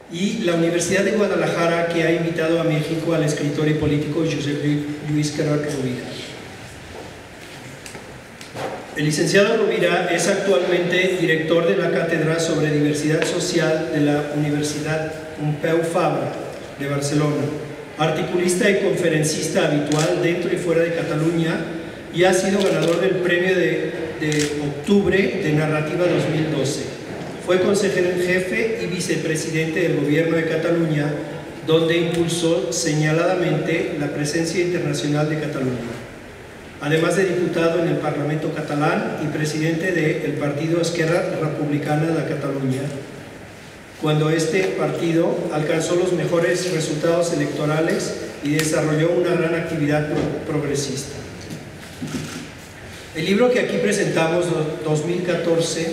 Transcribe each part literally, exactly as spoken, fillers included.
y la Universidad de Guadalajara, que ha invitado a México al escritor y político José Luis Carot Rovira. El licenciado Rovira es actualmente director de la Cátedra sobre Diversidad Social de la Universidad Pompeu Fabra de Barcelona, articulista y conferencista habitual dentro y fuera de Cataluña, y ha sido ganador del Premio de, de Octubre de Narrativa dos mil doce. Fue consejero en jefe y vicepresidente del Gobierno de Cataluña, donde impulsó señaladamente la presencia internacional de Cataluña. Además de diputado en el Parlamento catalán y presidente del partido Esquerra Republicana de Cataluña, cuando este partido alcanzó los mejores resultados electorales y desarrolló una gran actividad progresista. El libro que aquí presentamos, dos mil catorce,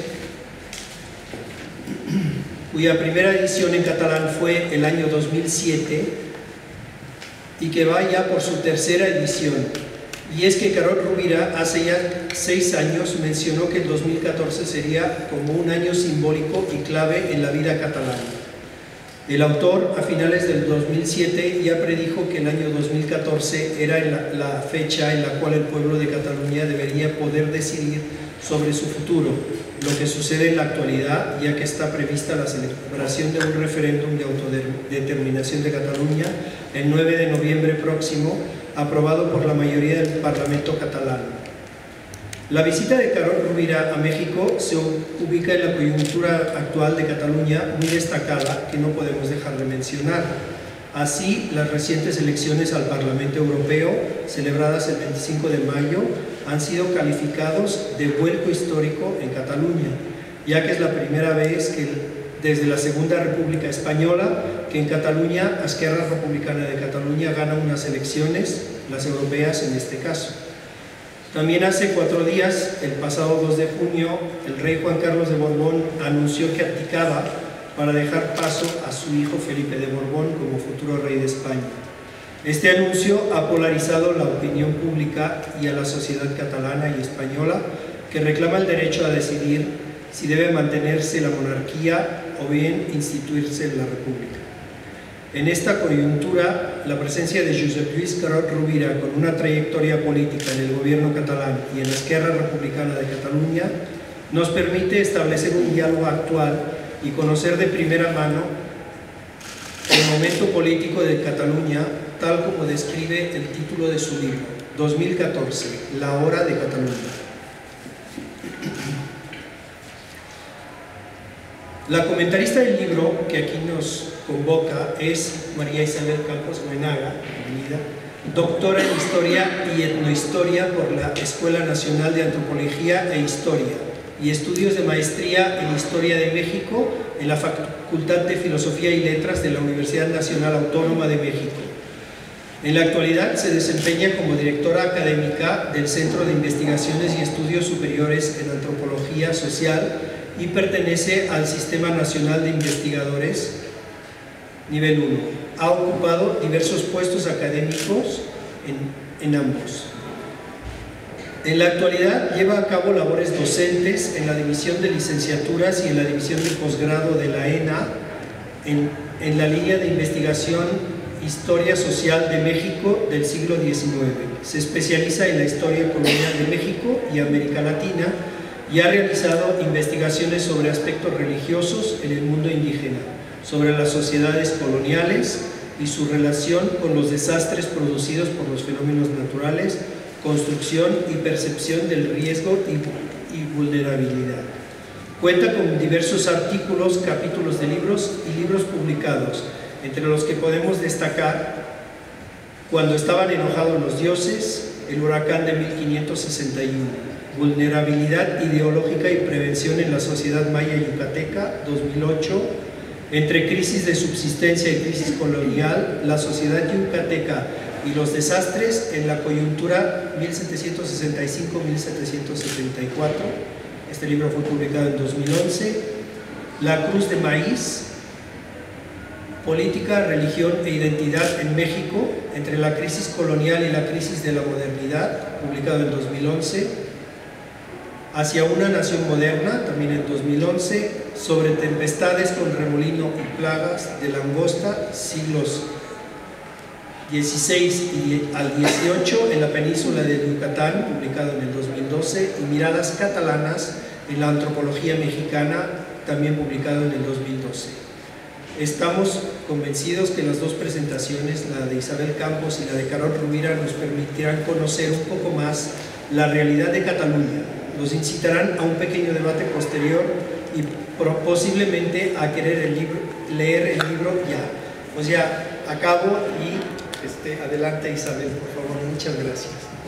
cuya primera edición en catalán fue el año dos mil siete y que va ya por su tercera edición. Y es que Carot Rovira hace ya seis años mencionó que el dos mil catorce sería como un año simbólico y clave en la vida catalana. El autor, a finales del dos mil siete, ya predijo que el año dos mil catorce era la, la fecha en la cual el pueblo de Cataluña debería poder decidir sobre su futuro, lo que sucede en la actualidad, ya que está prevista la celebración de un referéndum de autodeterminación de Cataluña el nueve de noviembre próximo, aprobado por la mayoría del Parlamento catalán. La visita de Carot Rovira a México se ubica en la coyuntura actual de Cataluña muy destacada que no podemos dejar de mencionar. Así, las recientes elecciones al Parlamento Europeo, celebradas el veinticinco de mayo, han sido calificados de vuelco histórico en Cataluña, ya que es la primera vez que, desde la Segunda República Española, que en Cataluña, Esquerra Republicana de Cataluña gana unas elecciones, las europeas en este caso. También hace cuatro días, el pasado dos de junio, el rey Juan Carlos de Borbón anunció que abdicaba para dejar paso a su hijo Felipe de Borbón como futuro rey de España. Este anuncio ha polarizado la opinión pública y a la sociedad catalana y española, que reclama el derecho a decidir si debe mantenerse la monarquía o bien instituirse la república. En esta coyuntura, la presencia de Josep Lluís Carot Rovira, con una trayectoria política en el gobierno catalán y en la Esquerra Republicana de Cataluña, nos permite establecer un diálogo actual y conocer de primera mano el momento político de Cataluña, tal como describe el título de su libro, dos mil catorce, La hora de Cataluña. La comentarista del libro que aquí nos convoca es María Isabel Campos Buenaga, bienvenida, doctora en Historia y Etnohistoria por la Escuela Nacional de Antropología e Historia y estudios de maestría en Historia de México en la Facultad de Filosofía y Letras de la Universidad Nacional Autónoma de México. En la actualidad se desempeña como directora académica del Centro de Investigaciones y Estudios Superiores en Antropología Social y pertenece al Sistema Nacional de Investigadores nivel uno. Ha ocupado diversos puestos académicos en, en ambos. En la actualidad lleva a cabo labores docentes en la División de Licenciaturas y en la División de Posgrado de la ENA en, en la línea de investigación Historia Social de México del siglo diecinueve. Se especializa en la historia colonial de México y América Latina y ha realizado investigaciones sobre aspectos religiosos en el mundo indígena, sobre las sociedades coloniales y su relación con los desastres producidos por los fenómenos naturales, construcción y percepción del riesgo y, y vulnerabilidad. Cuenta con diversos artículos, capítulos de libros y libros publicados, entre los que podemos destacar Cuando estaban enojados los dioses, El huracán de mil quinientos sesenta y uno, Vulnerabilidad ideológica y prevención en la sociedad maya yucateca, dos mil ocho, Entre crisis de subsistencia y crisis colonial, la sociedad yucateca y los desastres en la coyuntura mil setecientos sesenta y cinco a mil setecientos setenta y cuatro. Este libro fue publicado en dos mil once. La Cruz de Maíz, Política, Religión e Identidad en México, entre la crisis colonial y la crisis de la modernidad, publicado en dos mil once. Hacia una nación moderna, también en dos mil once. sobre tempestades con remolino y plagas de langosta, siglos dieciséis al dieciocho en la península de Yucatán, publicado en el dos mil doce, y Miradas catalanas en la antropología mexicana, también publicado en el dos mil doce. Estamos convencidos que las dos presentaciones, la de Isabel Campos y la de Carol Rovira, nos permitirán conocer un poco más la realidad de Cataluña, nos incitarán a un pequeño debate posterior y posiblemente a querer el libro, leer el libro ya. Pues ya acabo y este, adelante Isabel, por favor. Muchas gracias.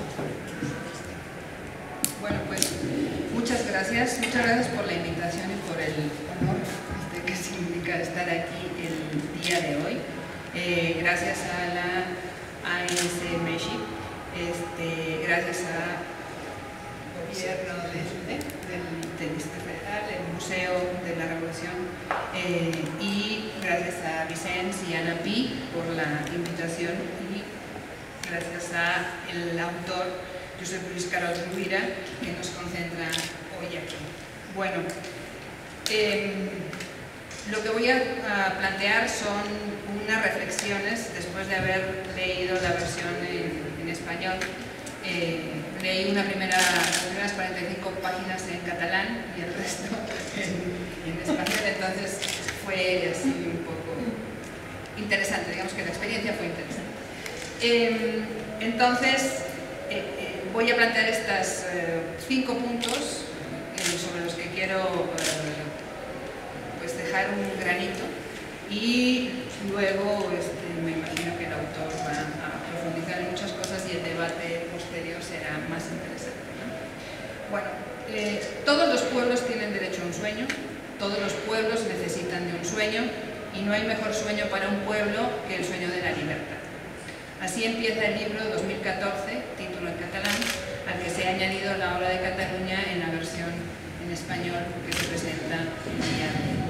Bueno, pues muchas gracias, muchas gracias por la invitación y por el honor este, que significa estar aquí el día de hoy. Eh, gracias a la A N S México, este, gracias a gobierno del, del, del Distrito Federal, el Museo de la Revolución, eh, y gracias a Vicens y Ana Pi por la invitación, y gracias al autor Josep Luis Carol Rovira, que nos concentra hoy aquí. Bueno, eh, lo que voy a, a plantear son unas reflexiones después de haber leído la versión en, en español. Eh, leí una primera, las primeras cuarenta y cinco páginas en catalán y el resto en, en español, entonces fue así un poco interesante, digamos que la experiencia fue interesante. Eh, entonces, eh, eh, voy a plantear estos eh, cinco puntos eh, sobre los que quiero eh, pues dejar un granito, y luego este, me imagino que el autor va a profundizar en muchas cosas y el debate posterior será más interesante, ¿no? Bueno, eh, todos los pueblos tienen derecho a un sueño, todos los pueblos necesitan de un sueño, y no hay mejor sueño para un pueblo que el sueño de la libertad. Así empieza el libro dos mil catorce, título en catalán, al que se ha añadido la obra de Cataluña en la versión en español que se presenta el día de hoy.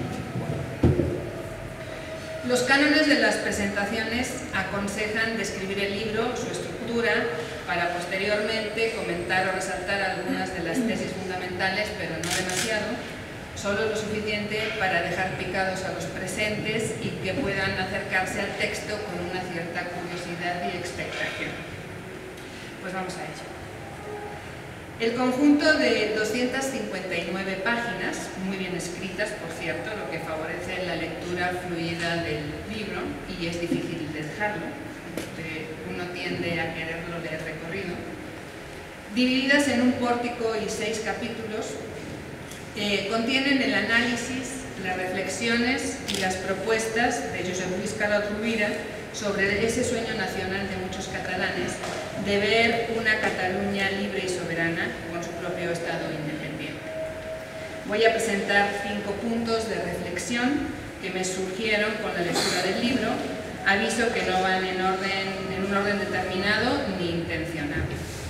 Los cánones de las presentaciones aconsejan describir el libro, su estructura, para posteriormente comentar o resaltar algunas de las tesis fundamentales, pero no demasiado, solo lo suficiente para dejar picados a los presentes y que puedan acercarse al texto con una cierta curiosidad y expectación. Pues vamos a ello. El conjunto de doscientas cincuenta y nueve páginas, muy bien escritas, por cierto, lo que favorece la lectura fluida del libro, y es difícil de dejarlo, uno tiende a quererlo leer recorrido, divididas en un pórtico y seis capítulos, eh, contienen el análisis, las reflexiones y las propuestas de Josep Luis Carol Rovira sobre ese sueño nacional de muchos catalanes de ver una Cataluña libre y soberana con su propio Estado independiente. Voy a presentar cinco puntos de reflexión que me surgieron con la lectura del libro. Aviso que no van en, orden, en un orden determinado ni intencionado.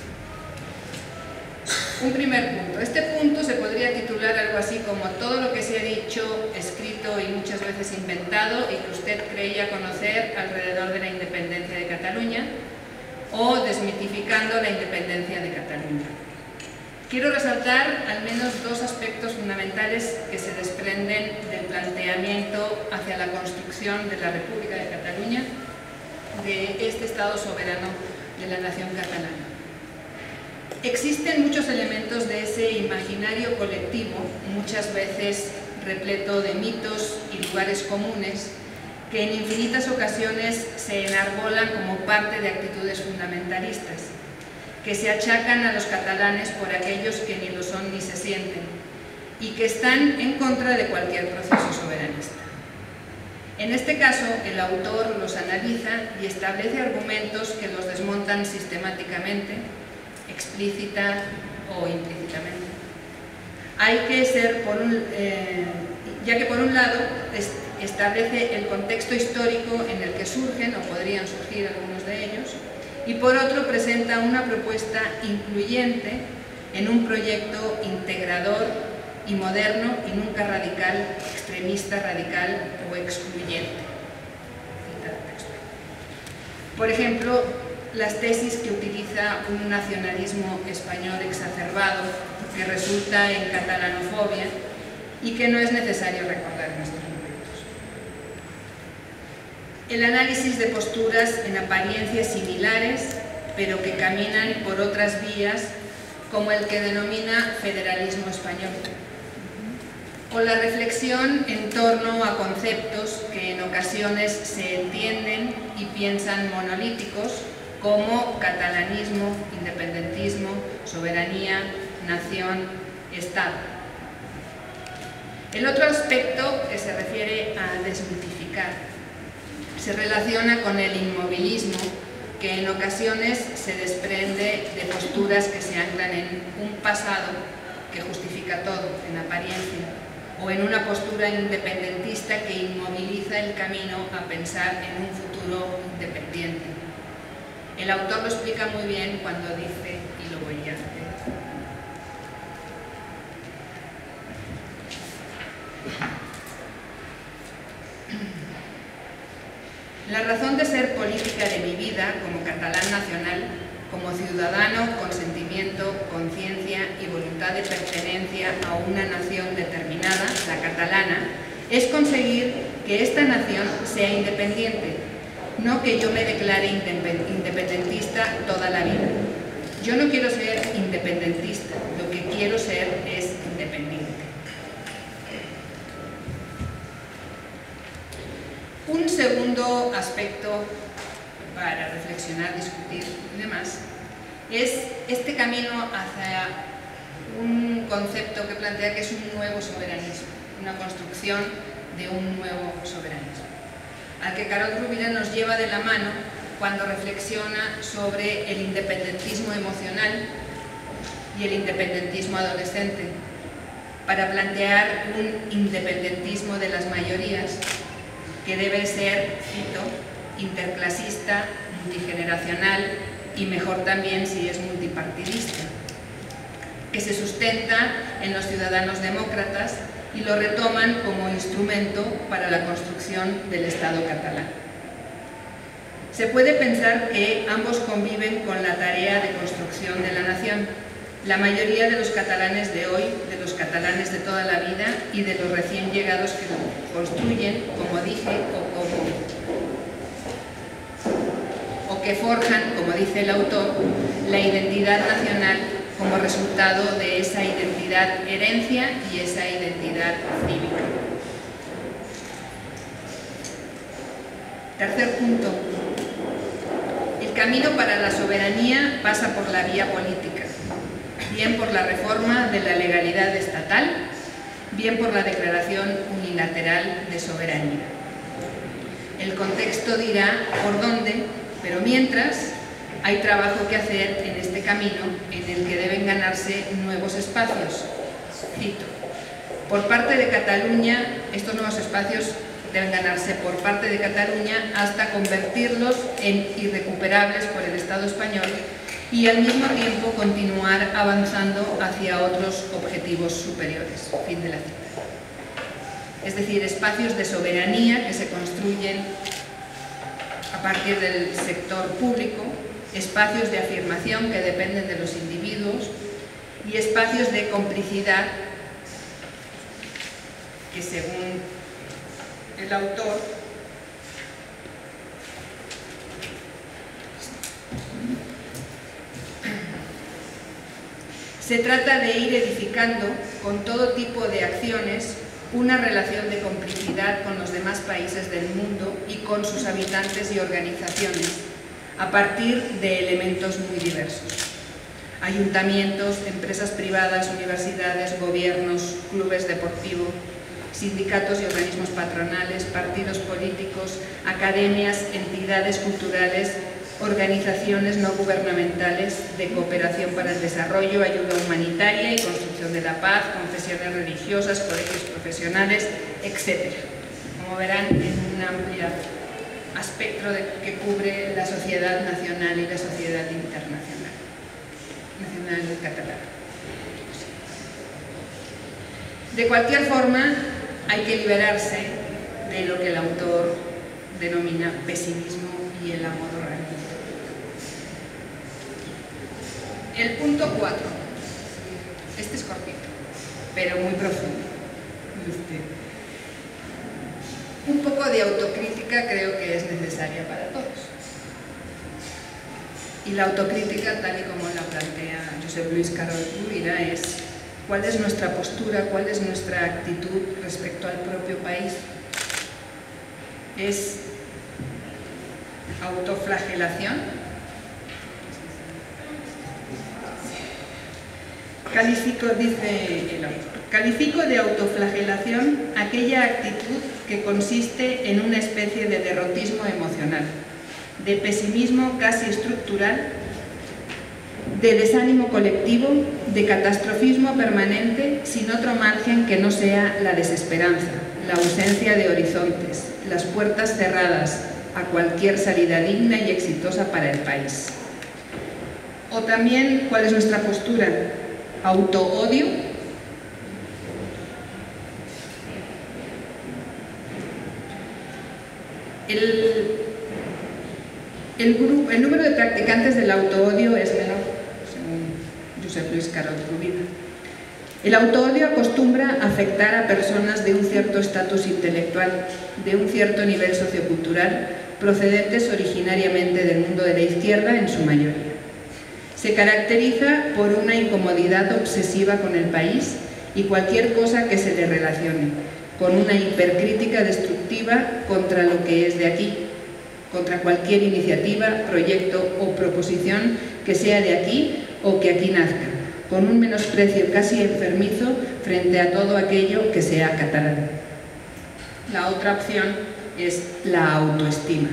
Un primer punto. Este punto se podría titular algo así como todo lo que se ha dicho, escrito y muchas veces inventado y que usted creía conocer alrededor de la independencia de Cataluña, o desmitificando la independencia de Cataluña. Quiero resaltar al menos dos aspectos fundamentales que se desprenden del planteamiento hacia la construcción de la República de Cataluña, de este Estado soberano de la nación catalana. Existen muchos elementos de ese imaginario colectivo, muchas veces repleto de mitos y lugares comunes, que en infinitas ocasiones se enarbolan como parte de actitudes fundamentalistas, que se achacan a los catalanes por aquellos que ni lo son ni se sienten, y que están en contra de cualquier proceso soberanista. En este caso, el autor los analiza y establece argumentos que los desmontan sistemáticamente, explícita o implícitamente. Hay que ser, por un, eh, ya que por un lado es, establece el contexto histórico en el que surgen o podrían surgir algunos de ellos, y por otro presenta una propuesta incluyente en un proyecto integrador y moderno y nunca radical, extremista, radical o excluyente. Por ejemplo, las tesis que utiliza un nacionalismo español exacerbado que resulta en catalanofobia y que no es necesario recordar en estos momentos. El análisis de posturas en apariencias similares, pero que caminan por otras vías, como el que denomina federalismo español, o la reflexión en torno a conceptos que en ocasiones se entienden y piensan monolíticos, como catalanismo, independentismo, soberanía, nación, Estado. El otro aspecto que se refiere a desmitificar se relaciona con el inmovilismo, que en ocasiones se desprende de posturas que se anclan en un pasado que justifica todo, en apariencia, o en una postura independentista que inmoviliza el camino a pensar en un futuro independiente. El autor lo explica muy bien cuando dice, y lo voy a hacer. La razón de ser política de mi vida como catalán nacional, como ciudadano con sentimiento, conciencia y voluntad de pertenencia a una nación determinada, la catalana, es conseguir que esta nación sea independiente, no que yo me declare independentista toda la vida. Yo no quiero ser independentista, lo que quiero ser es independiente. Un segundo aspecto para reflexionar, discutir y demás es este camino hacia un concepto que plantea que es un nuevo soberanismo, una construcción de un nuevo soberanismo, al que Carod Rovira nos lleva de la mano cuando reflexiona sobre el independentismo emocional y el independentismo adolescente, para plantear un independentismo de las mayorías que debe ser, cito, interclasista, multigeneracional y mejor también si es multipartidista, que se sustenta en los ciudadanos demócratas y lo retoman como instrumento para la construcción del Estado catalán. Se puede pensar que ambos conviven con la tarea de construcción de la nación. La mayoría de los catalanes de hoy, de los catalanes de toda la vida y de los recién llegados que lo construyen, como dije, o, como, o que forjan, como dice el autor, la identidad nacional como resultado de esa identidad herencia y esa identidad cívica. Tercer punto. El camino para la soberanía pasa por la vía política, bien por la reforma de la legalidad estatal, bien por la declaración unilateral de soberanía. El contexto dirá por dónde, pero mientras hay trabajo que hacer en este camino en el que deben ganarse nuevos espacios. Cito, por parte de Cataluña, estos nuevos espacios deben ganarse por parte de Cataluña hasta convertirlos en irrecuperables por el Estado español y al mismo tiempo continuar avanzando hacia otros objetivos superiores. Fin de la cita. Es decir, espacios de soberanía que se construyen a partir del sector público, espacios de afirmación que dependen de los individuos y espacios de complicidad que, según el autor, se trata de ir edificando con todo tipo de acciones una relación de complicidad con los demás países del mundo y con sus habitantes y organizaciones, a partir de elementos muy diversos. Ayuntamientos, empresas privadas, universidades, gobiernos, clubes deportivos, sindicatos y organismos patronales, partidos políticos, academias, entidades culturales, organizaciones no gubernamentales de cooperación para el desarrollo, ayuda humanitaria y construcción de la paz, confesiones religiosas, colegios profesionales, etcétera. Como verán, en un amplio espectro de, que cubre la sociedad nacional y la sociedad internacional, nacional y catalana. De cualquier forma, hay que liberarse de lo que el autor denomina pesimismo y el amor orgánico. El punto cuatro, este es cortito, pero muy profundo. Este, un poco de autocrítica creo que es necesaria para todos. Y la autocrítica, tal y como la plantea Josep Lluís Carod Rovira, es cuál es nuestra postura, cuál es nuestra actitud respecto al propio país. ¿Es autoflagelación? Califico, dice el autor, califico de autoflagelación aquella actitud que consiste en una especie de derrotismo emocional, de pesimismo casi estructural, de desánimo colectivo, de catastrofismo permanente, sin otro margen que no sea la desesperanza, la ausencia de horizontes, las puertas cerradas a cualquier salida digna y exitosa para el país. O también, ¿cuál es nuestra postura? Autoodio. El, el, grupo, el número de practicantes del autoodio es menor, según Josep Lluís Carod Rovira. El autoodio acostumbra a afectar a personas de un cierto estatus intelectual, de un cierto nivel sociocultural, procedentes originariamente del mundo de la izquierda en su mayoría. Se caracteriza por una incomodidad obsesiva con el país y cualquier cosa que se le relacione, con una hipercrítica destructiva contra lo que es de aquí, contra cualquier iniciativa, proyecto o proposición que sea de aquí o que aquí nazca, con un menosprecio casi enfermizo frente a todo aquello que sea catalán. La otra opción es la autoestima.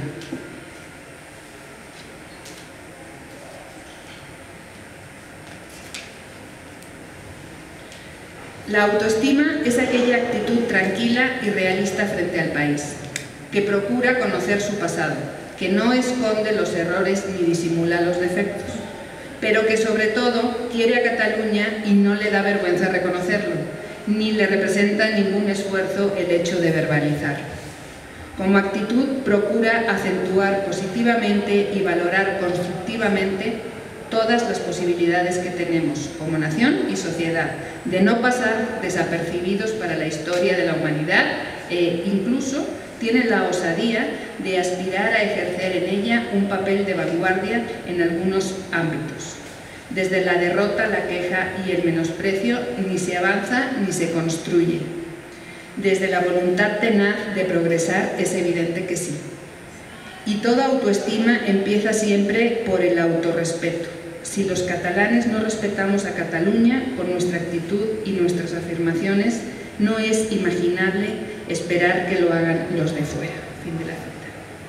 La autoestima es aquella actitud tranquila y realista frente al país, que procura conocer su pasado, que no esconde los errores ni disimula los defectos, pero que sobre todo quiere a Cataluña y no le da vergüenza reconocerlo, ni le representa ningún esfuerzo el hecho de verbalizar. Como actitud procura acentuar positivamente y valorar constructivamente todas las posibilidades que tenemos como nación y sociedad, de no pasar desapercibidos para la historia de la humanidad e incluso tiene la osadía de aspirar a ejercer en ella un papel de vanguardia en algunos ámbitos. Desde la derrota, la queja y el menosprecio ni se avanza ni se construye. Desde la voluntad tenaz de progresar es evidente que sí. Y toda autoestima empieza siempre por el autorrespeto. Si los catalanes no respetamos a Cataluña con nuestra actitud y nuestras afirmaciones, no es imaginable esperar que lo hagan los de fuera. Fin de la cita.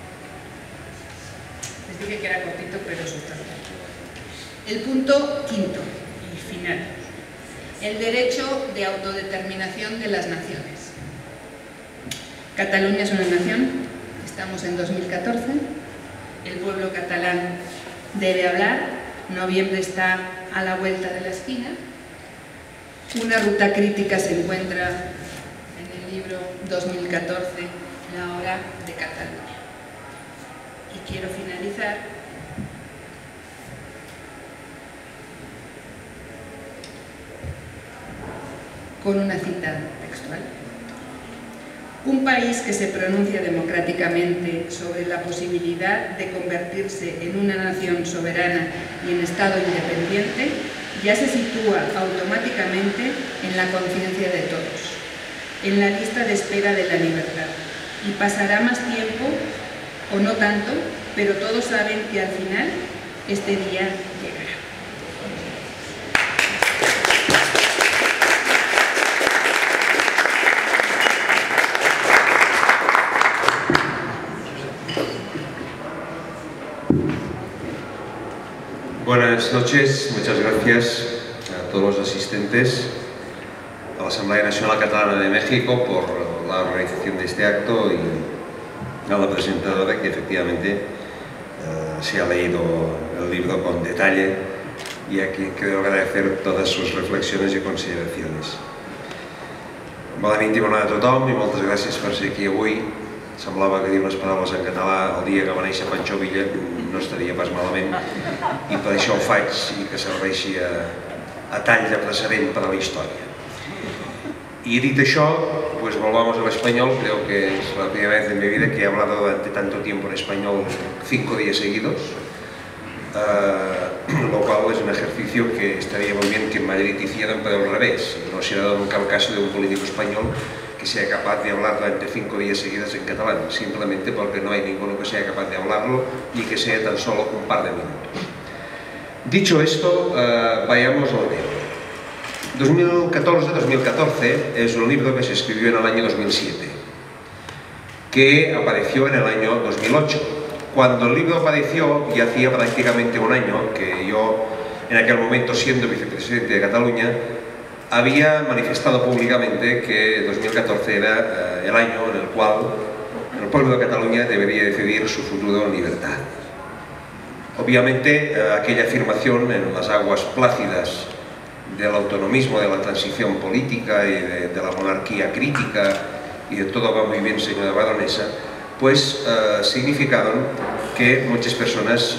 Les dije que era cortito, pero sustancial. El punto quinto y final. El derecho de autodeterminación de las naciones. Cataluña es una nación, estamos en dos mil catorce, el pueblo catalán debe hablar. Noviembre está a la vuelta de la esquina. Una ruta crítica se encuentra en el libro dos mil catorce, La hora de Cataluña. Y quiero finalizar con una cita textual. Un país que se pronuncia democráticamente sobre la posibilidad de convertirse en una nación soberana y en Estado independiente, ya se sitúa automáticamente en la conciencia de todos, en la lista de espera de la libertad, y pasará más tiempo, o no tanto, pero todos saben que al final este día llegará. Buenas noches, muchas gracias a todos los asistentes a la Asamblea Nacional Catalana de México por la organización de este acto y a la presentadora que efectivamente uh, se ha leído el libro con detalle y a quien quiero agradecer todas sus reflexiones y consideraciones. Bona nit i bona nit a tothom i moltes gràcies per ser aquí avui. Semblava que dir unes paraules en català el dia que va néixer Pancho Villa no estaria pas malament i per això ho faig i que serveixi a, a tall de precedent per a la història. Y dicho eso, pues volvamos al español. Creo que es la primera vez en mi vida que he hablado durante tanto tiempo en español, cinco días seguidos, uh, lo cual es un ejercicio que estaría muy bien que en Madrid hicieran, pero al revés. No se ha dado nunca el caso de un político español que sea capaz de hablar durante cinco días seguidos en catalán, simplemente porque no hay ninguno que sea capaz de hablarlo y que sea tan solo un par de minutos. Dicho esto, uh, vayamos al tema. dos mil catorce dos mil catorce es un libro que se escribió en el año dos mil siete, que apareció en el año dos mil ocho. Cuando el libro apareció, ya hacía prácticamente un año que yo, en aquel momento siendo vicepresidente de Cataluña, había manifestado públicamente que dos mil catorce era eh, el año en el cual el pueblo de Cataluña debería decidir su futuro en libertad. Obviamente, eh, aquella afirmación en las aguas plácidas del autonomismo, de la transición política y de, de la monarquía crítica y de todo va muy bien, señora baronesa, pues eh, significaron que muchas personas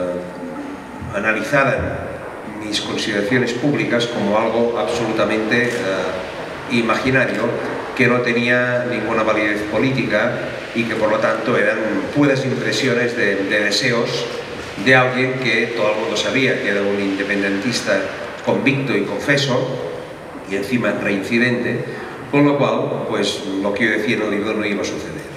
eh, analizaran mis consideraciones públicas como algo absolutamente eh, imaginario, que no tenía ninguna validez política y que por lo tanto eran puras impresiones de, de deseos de alguien que todo el mundo sabía que era un independentista convicto y confeso, y encima reincidente, con lo cual, pues lo que yo decía en el libro no iba a suceder.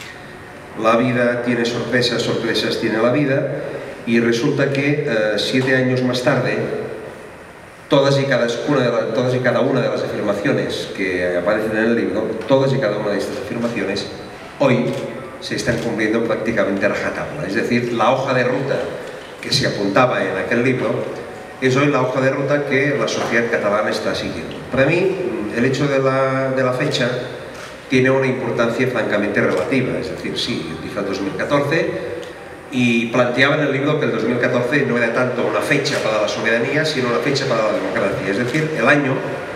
La vida tiene sorpresas, sorpresas tiene la vida, y resulta que eh, siete años más tarde, todas y, cada una de la, todas y cada una de las afirmaciones que aparecen en el libro, todas y cada una de estas afirmaciones, hoy se están cumpliendo prácticamente a rajatabla. Es decir, la hoja de ruta que se apuntaba en aquel libro es hoy la hoja de ruta que la sociedad catalana está siguiendo. Para mí, el hecho de la, de la fecha tiene una importancia francamente relativa, es decir, sí, yo dije el dos mil catorce y planteaba en el libro que el dos mil catorce no era tanto una fecha para la soberanía, sino una fecha para la democracia, es decir, el año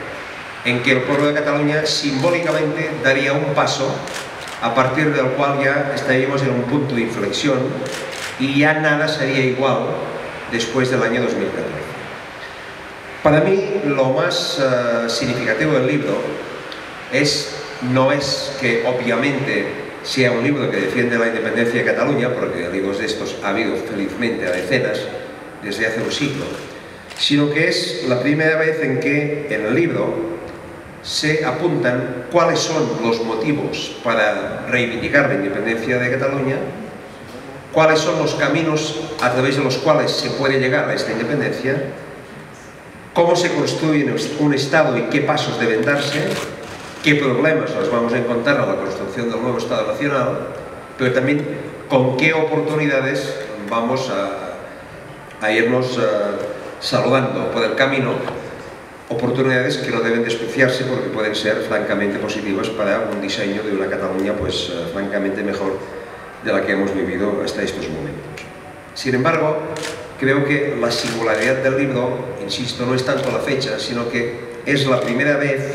en que el pueblo de Cataluña simbólicamente daría un paso a partir del cual ya estaríamos en un punto de inflexión y ya nada sería igual después del año dos mil catorce. Para mí, lo más uh, significativo del libro es, no es que obviamente sea un libro que defiende la independencia de Cataluña, porque libros de estos ha habido felizmente a decenas desde hace un siglo, sino que es la primera vez en que en el libro se apuntan cuáles son los motivos para reivindicar la independencia de Cataluña, cuáles son los caminos a través de los cuales se puede llegar a esta independencia, cómo se construye un Estado y qué pasos deben darse, qué problemas nos vamos a encontrar a la construcción del nuevo Estado nacional, pero también con qué oportunidades vamos a, a irnos uh, saludando por el camino, oportunidades que no deben despreciarse porque pueden ser francamente positivas para un diseño de una Cataluña pues uh, francamente mejor de la que hemos vivido hasta estos momentos. Sin embargo, creo que la singularidad del libro, insisto, no es tanto la fecha, sino que es la primera vez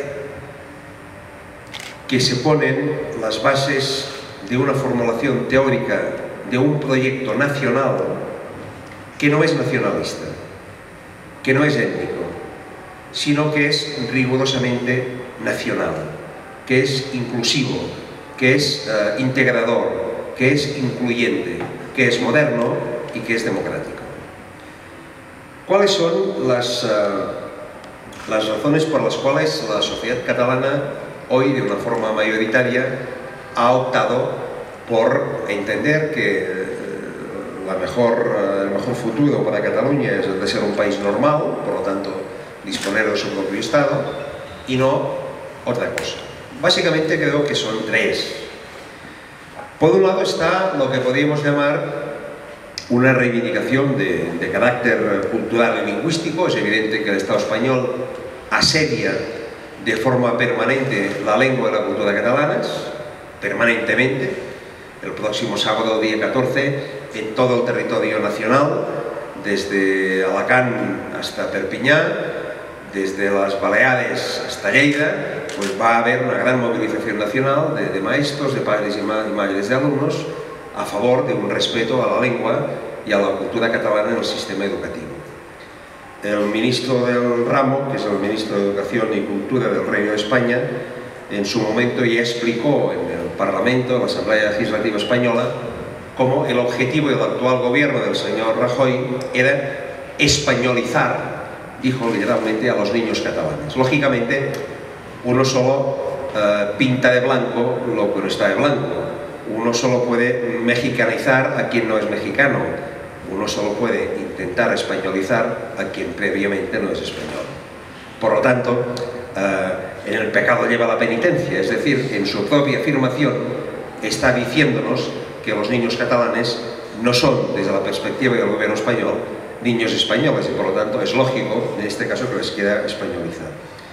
que se ponen las bases de una formulación teórica de un proyecto nacional que no es nacionalista, que no es étnico, sino que es rigurosamente nacional, que es inclusivo, que es uh, integrador, que es incluyente, que es moderno y que es democrático. ¿Cuáles son las, uh, las razones por las cuales la sociedad catalana hoy, de una forma mayoritaria, ha optado por entender que la mejor, el mejor futuro para Cataluña es el de ser un país normal, por lo tanto disponer de su propio Estado, y no otra cosa? Básicamente creo que son tres. Por un lado está lo que podríamos llamar una reivindicación de, de carácter cultural y lingüístico. Es evidente que el Estado español asedia de forma permanente la lengua y la cultura catalanas, permanentemente. El próximo sábado, día catorce, en todo el territorio nacional, desde Alacant hasta Perpiñá, desde las Baleares hasta Lleida, pues va a haber una gran movilización nacional de, de maestros, de padres y madres de alumnos, a favor de un respeto a la lengua y a la cultura catalana en el sistema educativo. El ministro del ramo, que es el ministro de Educación y Cultura del Reino de España, en su momento ya explicó en el Parlamento, en la Asamblea Legislativa Española, cómo el objetivo del actual gobierno del señor Rajoy era españolizar, dijo literalmente, a los niños catalanes. Lógicamente, uno solo uh, pinta de blanco lo que no está de blanco. Uno solo puede mexicanizar a quien no es mexicano. Uno solo puede intentar españolizar a quien previamente no es español. Por lo tanto, uh, en el pecado lleva la penitencia, es decir, en su propia afirmación está diciéndonos que los niños catalanes no son, desde la perspectiva del gobierno español, niños españoles, y por lo tanto es lógico, en este caso, que les quiera españolizar.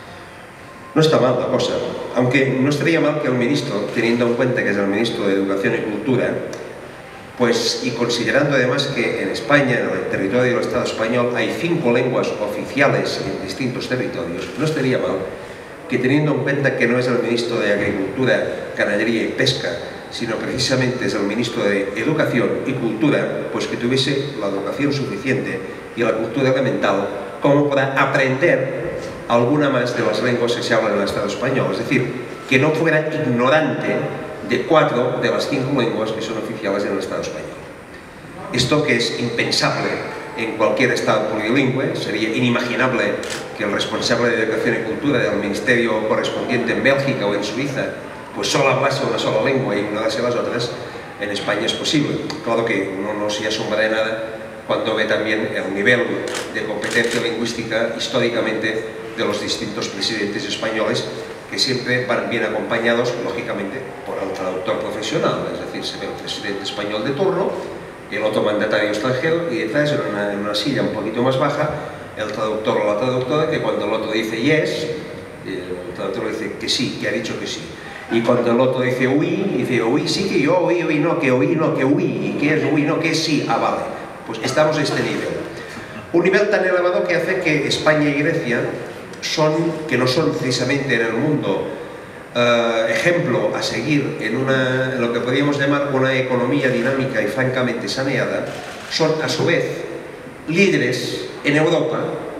No está mal la cosa, aunque no estaría mal que el ministro, teniendo en cuenta que es el ministro de Educación y Cultura, pues, y considerando además que en España, en el territorio del Estado español, hay cinco lenguas oficiales en distintos territorios, no estaría mal que, teniendo en cuenta que no es el ministro de Agricultura, Ganadería y Pesca, sino precisamente es el ministro de Educación y Cultura, pues que tuviese la educación suficiente y la cultura elemental como para aprender alguna más de las lenguas que se hablan en el Estado español, es decir, que no fuera ignorante de cuatro de las cinco lenguas que son oficiales en el Estado español. Esto, que es impensable en cualquier Estado plurilingüe, sería inimaginable que el responsable de Educación y Cultura del ministerio correspondiente en Bélgica o en Suiza pues solo hablase una sola lengua y ignorase las otras. En España es posible. Claro que uno no se asombra de nada cuando ve también el nivel de competencia lingüística históricamente de los distintos presidentes españoles, que siempre van bien acompañados, lógicamente, por el traductor profesional, es decir, se ve el presidente español de turno, el otro mandatario extranjero, y detrás, en una, en una silla un poquito más baja, el traductor o la traductora, que cuando el otro dice yes, el traductor dice que sí, que ha dicho que sí. Y cuando el otro dice uy, dice uy, sí que yo, uy, uy, no, que uy, no, que uy, y que es uy, no, que es sí, ah, vale. Pues estamos a este nivel. Un nivel tan elevado que hace que España y Grecia son, que no son precisamente en el mundo uh, ejemplo a seguir en, una, en lo que podríamos llamar una economía dinámica y francamente saneada, son a su vez líderes en Europa,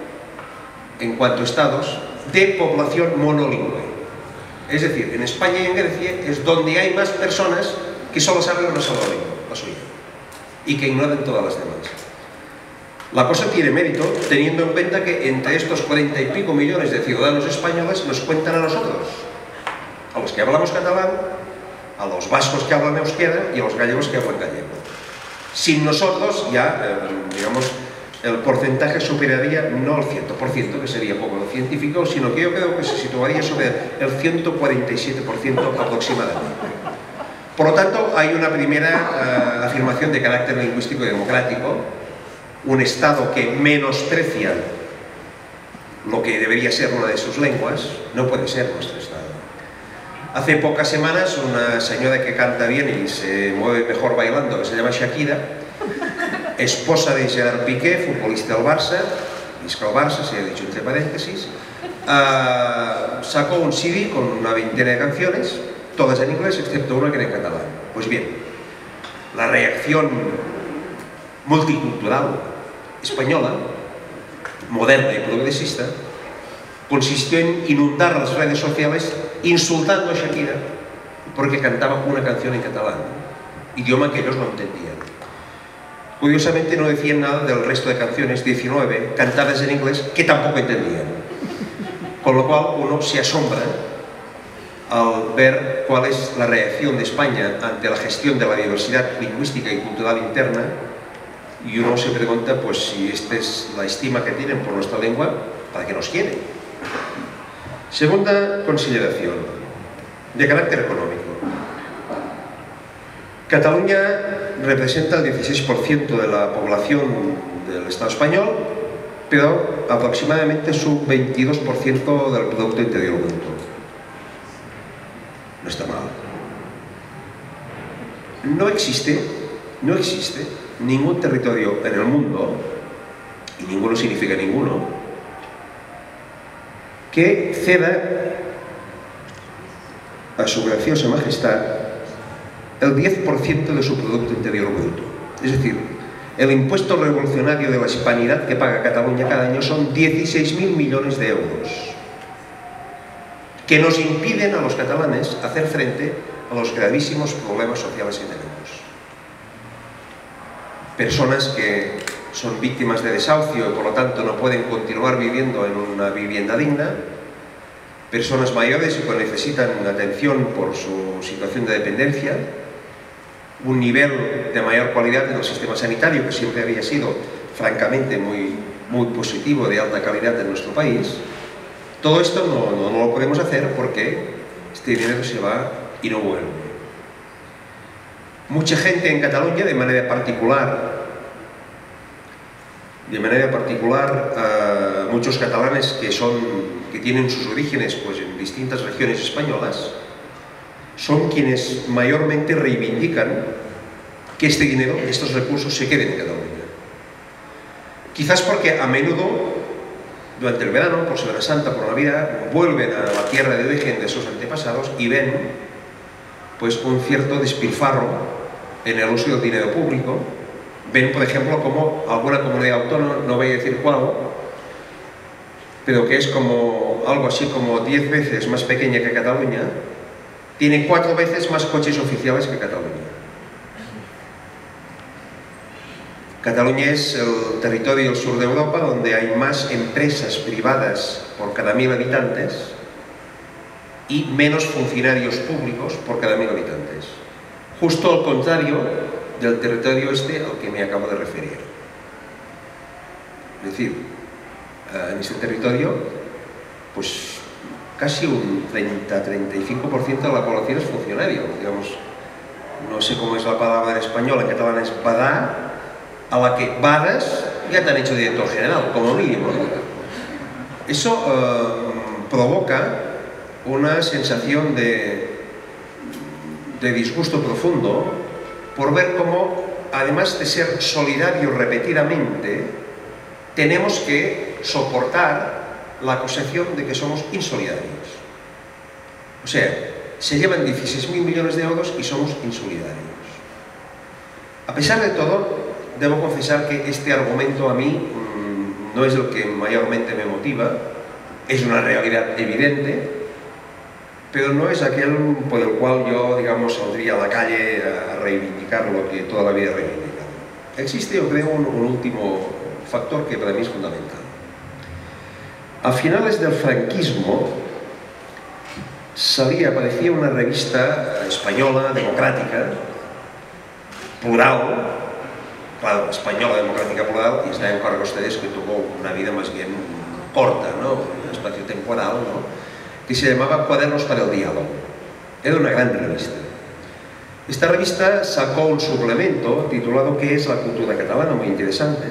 en cuanto a estados, de población monolingüe. Es decir, en España y en Grecia es donde hay más personas que solo saben una sola lengua, la suya, y que ignoran todas las demás. La cosa tiene mérito teniendo en cuenta que entre estos cuarenta y pico millones de ciudadanos españoles nos cuentan a nosotros, a los que hablamos catalán, a los vascos que hablan euskera y a los gallegos que hablan gallego. Sin nosotros ya, eh, digamos, el porcentaje superaría no el cien por ciento, que sería poco científico, sino que yo creo que se situaría sobre el ciento cuarenta y siete por ciento aproximadamente. Por lo tanto, hay una primera uh, afirmación de carácter lingüístico y democrático. Un Estado que menosprecia lo que debería ser una de sus lenguas no puede ser nuestro Estado. Hace pocas semanas, una señora que canta bien y se mueve mejor bailando, que se llama Shakira, esposa de Gerard Piqué, futbolista del Barça, visca el Barça, se ha dicho entre paréntesis, uh, sacó un C D con una veintena de canciones, todas en inglés, excepto una que era en catalán. Pues bien, la reacción multicultural española, moderna y progresista, consistió en inundar las redes sociales insultando a Shakira porque cantaba una canción en catalán, idioma que ellos no entendían. Curiosamente no decían nada del resto de canciones, diecinueve, cantadas en inglés, que tampoco entendían. Con lo cual uno se asombra al ver cuál es la reacción de España ante la gestión de la diversidad lingüística y cultural interna, y uno se pregunta pues si esta es la estima que tienen por nuestra lengua, ¿para qué nos quieren? Segunda consideración, de carácter económico. Cataluña representa el dieciséis por ciento de la población del Estado español, pero aproximadamente su veintidós por ciento del Producto Interior Bruto. No está mal. No existe, no existe ningún territorio en el mundo, y ninguno significa ninguno, que ceda a su graciosa majestad el diez por ciento de su Producto Interior Bruto. Es decir, el impuesto revolucionario de la hispanidad que paga Cataluña cada año son dieciséis mil millones de euros. que nos impiden a los catalanes hacer frente a los gravísimos problemas sociales que tenemos. Personas que son víctimas de desahucio y por lo tanto no pueden continuar viviendo en una vivienda digna, personas mayores que necesitan atención por su situación de dependencia, un nivel de mayor calidad en el sistema sanitario que siempre había sido francamente muy, muy positivo, de alta calidad en nuestro país. Todo esto no, no, no lo podemos hacer porque este dinero se va y no vuelve. Mucha gente en Cataluña, de manera particular, de manera particular, uh, muchos catalanes que, son, que tienen sus orígenes pues, en distintas regiones españolas, son quienes mayormente reivindican que este dinero, estos recursos se queden en Cataluña. Quizás porque a menudo, durante el verano, por Semana Santa, por Navidad, vuelven a la tierra de origen de sus antepasados y ven pues, un cierto despilfarro en el uso del dinero público. Ven, por ejemplo, como alguna comunidad autónoma, no voy a decir cuál, pero que es como algo así como diez veces más pequeña que Cataluña, tiene cuatro veces más coches oficiales que Cataluña. Cataluña es el territorio del sur de Europa donde hay más empresas privadas por cada mil habitantes y menos funcionarios públicos por cada mil habitantes. Justo al contrario del territorio este al que me acabo de referir. Es decir, en este territorio, pues casi un treinta a treinta y cinco por ciento de la población es funcionario. Digamos, no sé cómo es la palabra en español, en catalán es badá, a la que badas ya te han hecho director general, como mínimo. Eso eh, provoca una sensación de, de disgusto profundo por ver cómo, además de ser solidarios repetidamente, tenemos que soportar la acusación de que somos insolidarios. O sea, se llevan dieciséis mil millones de euros y somos insolidarios. A pesar de todo, debo confesar que este argumento a mí mmm, no es el que mayormente me motiva, es una realidad evidente, pero no es aquel por el cual yo, digamos, saldría a la calle a reivindicar lo que toda la vida he reivindicado. Existe, yo creo, un, un último factor que para mí es fundamental. A finales del franquismo salía, aparecía una revista española, democrática, plural, claro, española, democrática, plural, y saben claro ustedes que tuvo una vida más bien corta, ¿no? Un espacio temporal, ¿no? Que se llamaba Cuadernos para el Diálogo. Era una gran revista. Esta revista sacó un suplemento titulado ¿Qué es la cultura catalana?, muy interesante,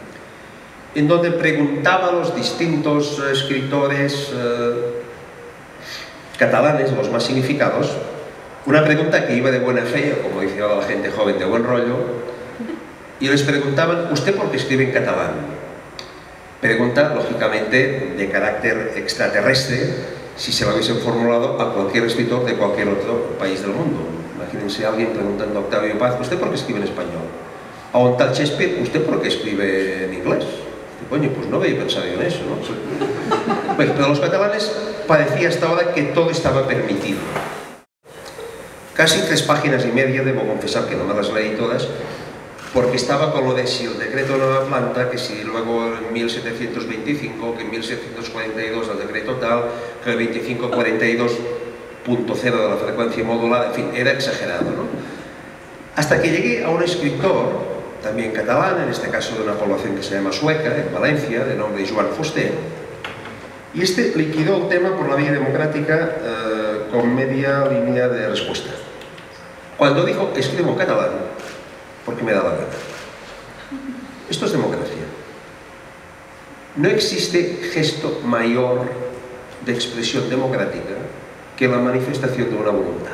en donde preguntaba a los distintos escritores eh, catalanes, los más significados, una pregunta que iba de buena fe, como dice ahora la gente joven, de buen rollo, y les preguntaban, ¿usted por qué escribe en catalán? Pregunta, lógicamente, de carácter extraterrestre, si se lo hubiesen formulado a cualquier escritor de cualquier otro país del mundo. Imagínense a alguien preguntando a Octavio Paz, ¿usted por qué escribe en español? A un tal Shakespeare, ¿usted por qué escribe en inglés? Y, coño, pues no había pensado en eso, ¿no? Pues, pero a los catalanes parecía hasta ahora que todo estaba permitido. Casi tres páginas y media, debo confesar que no me las leí todas, porque estaba con lo de si el decreto de Nueva Planta, que si luego en mil setecientos veinticinco, que en mil setecientos cuarenta y dos el decreto tal, que el veinticinco cuarenta y dos punto cero de la frecuencia modulada, en fin, era exagerado, ¿no? Hasta que llegué a un escritor, también catalán, en este caso de una población que se llama Sueca, en Valencia, de nombre Joan Fuster, y este liquidó el tema por la vía democrática eh, con media línea de respuesta. Cuando dijo, escribo en catalán, porque me da la gana. Esto es democracia. No existe gesto mayor de expresión democrática que la manifestación de una voluntad.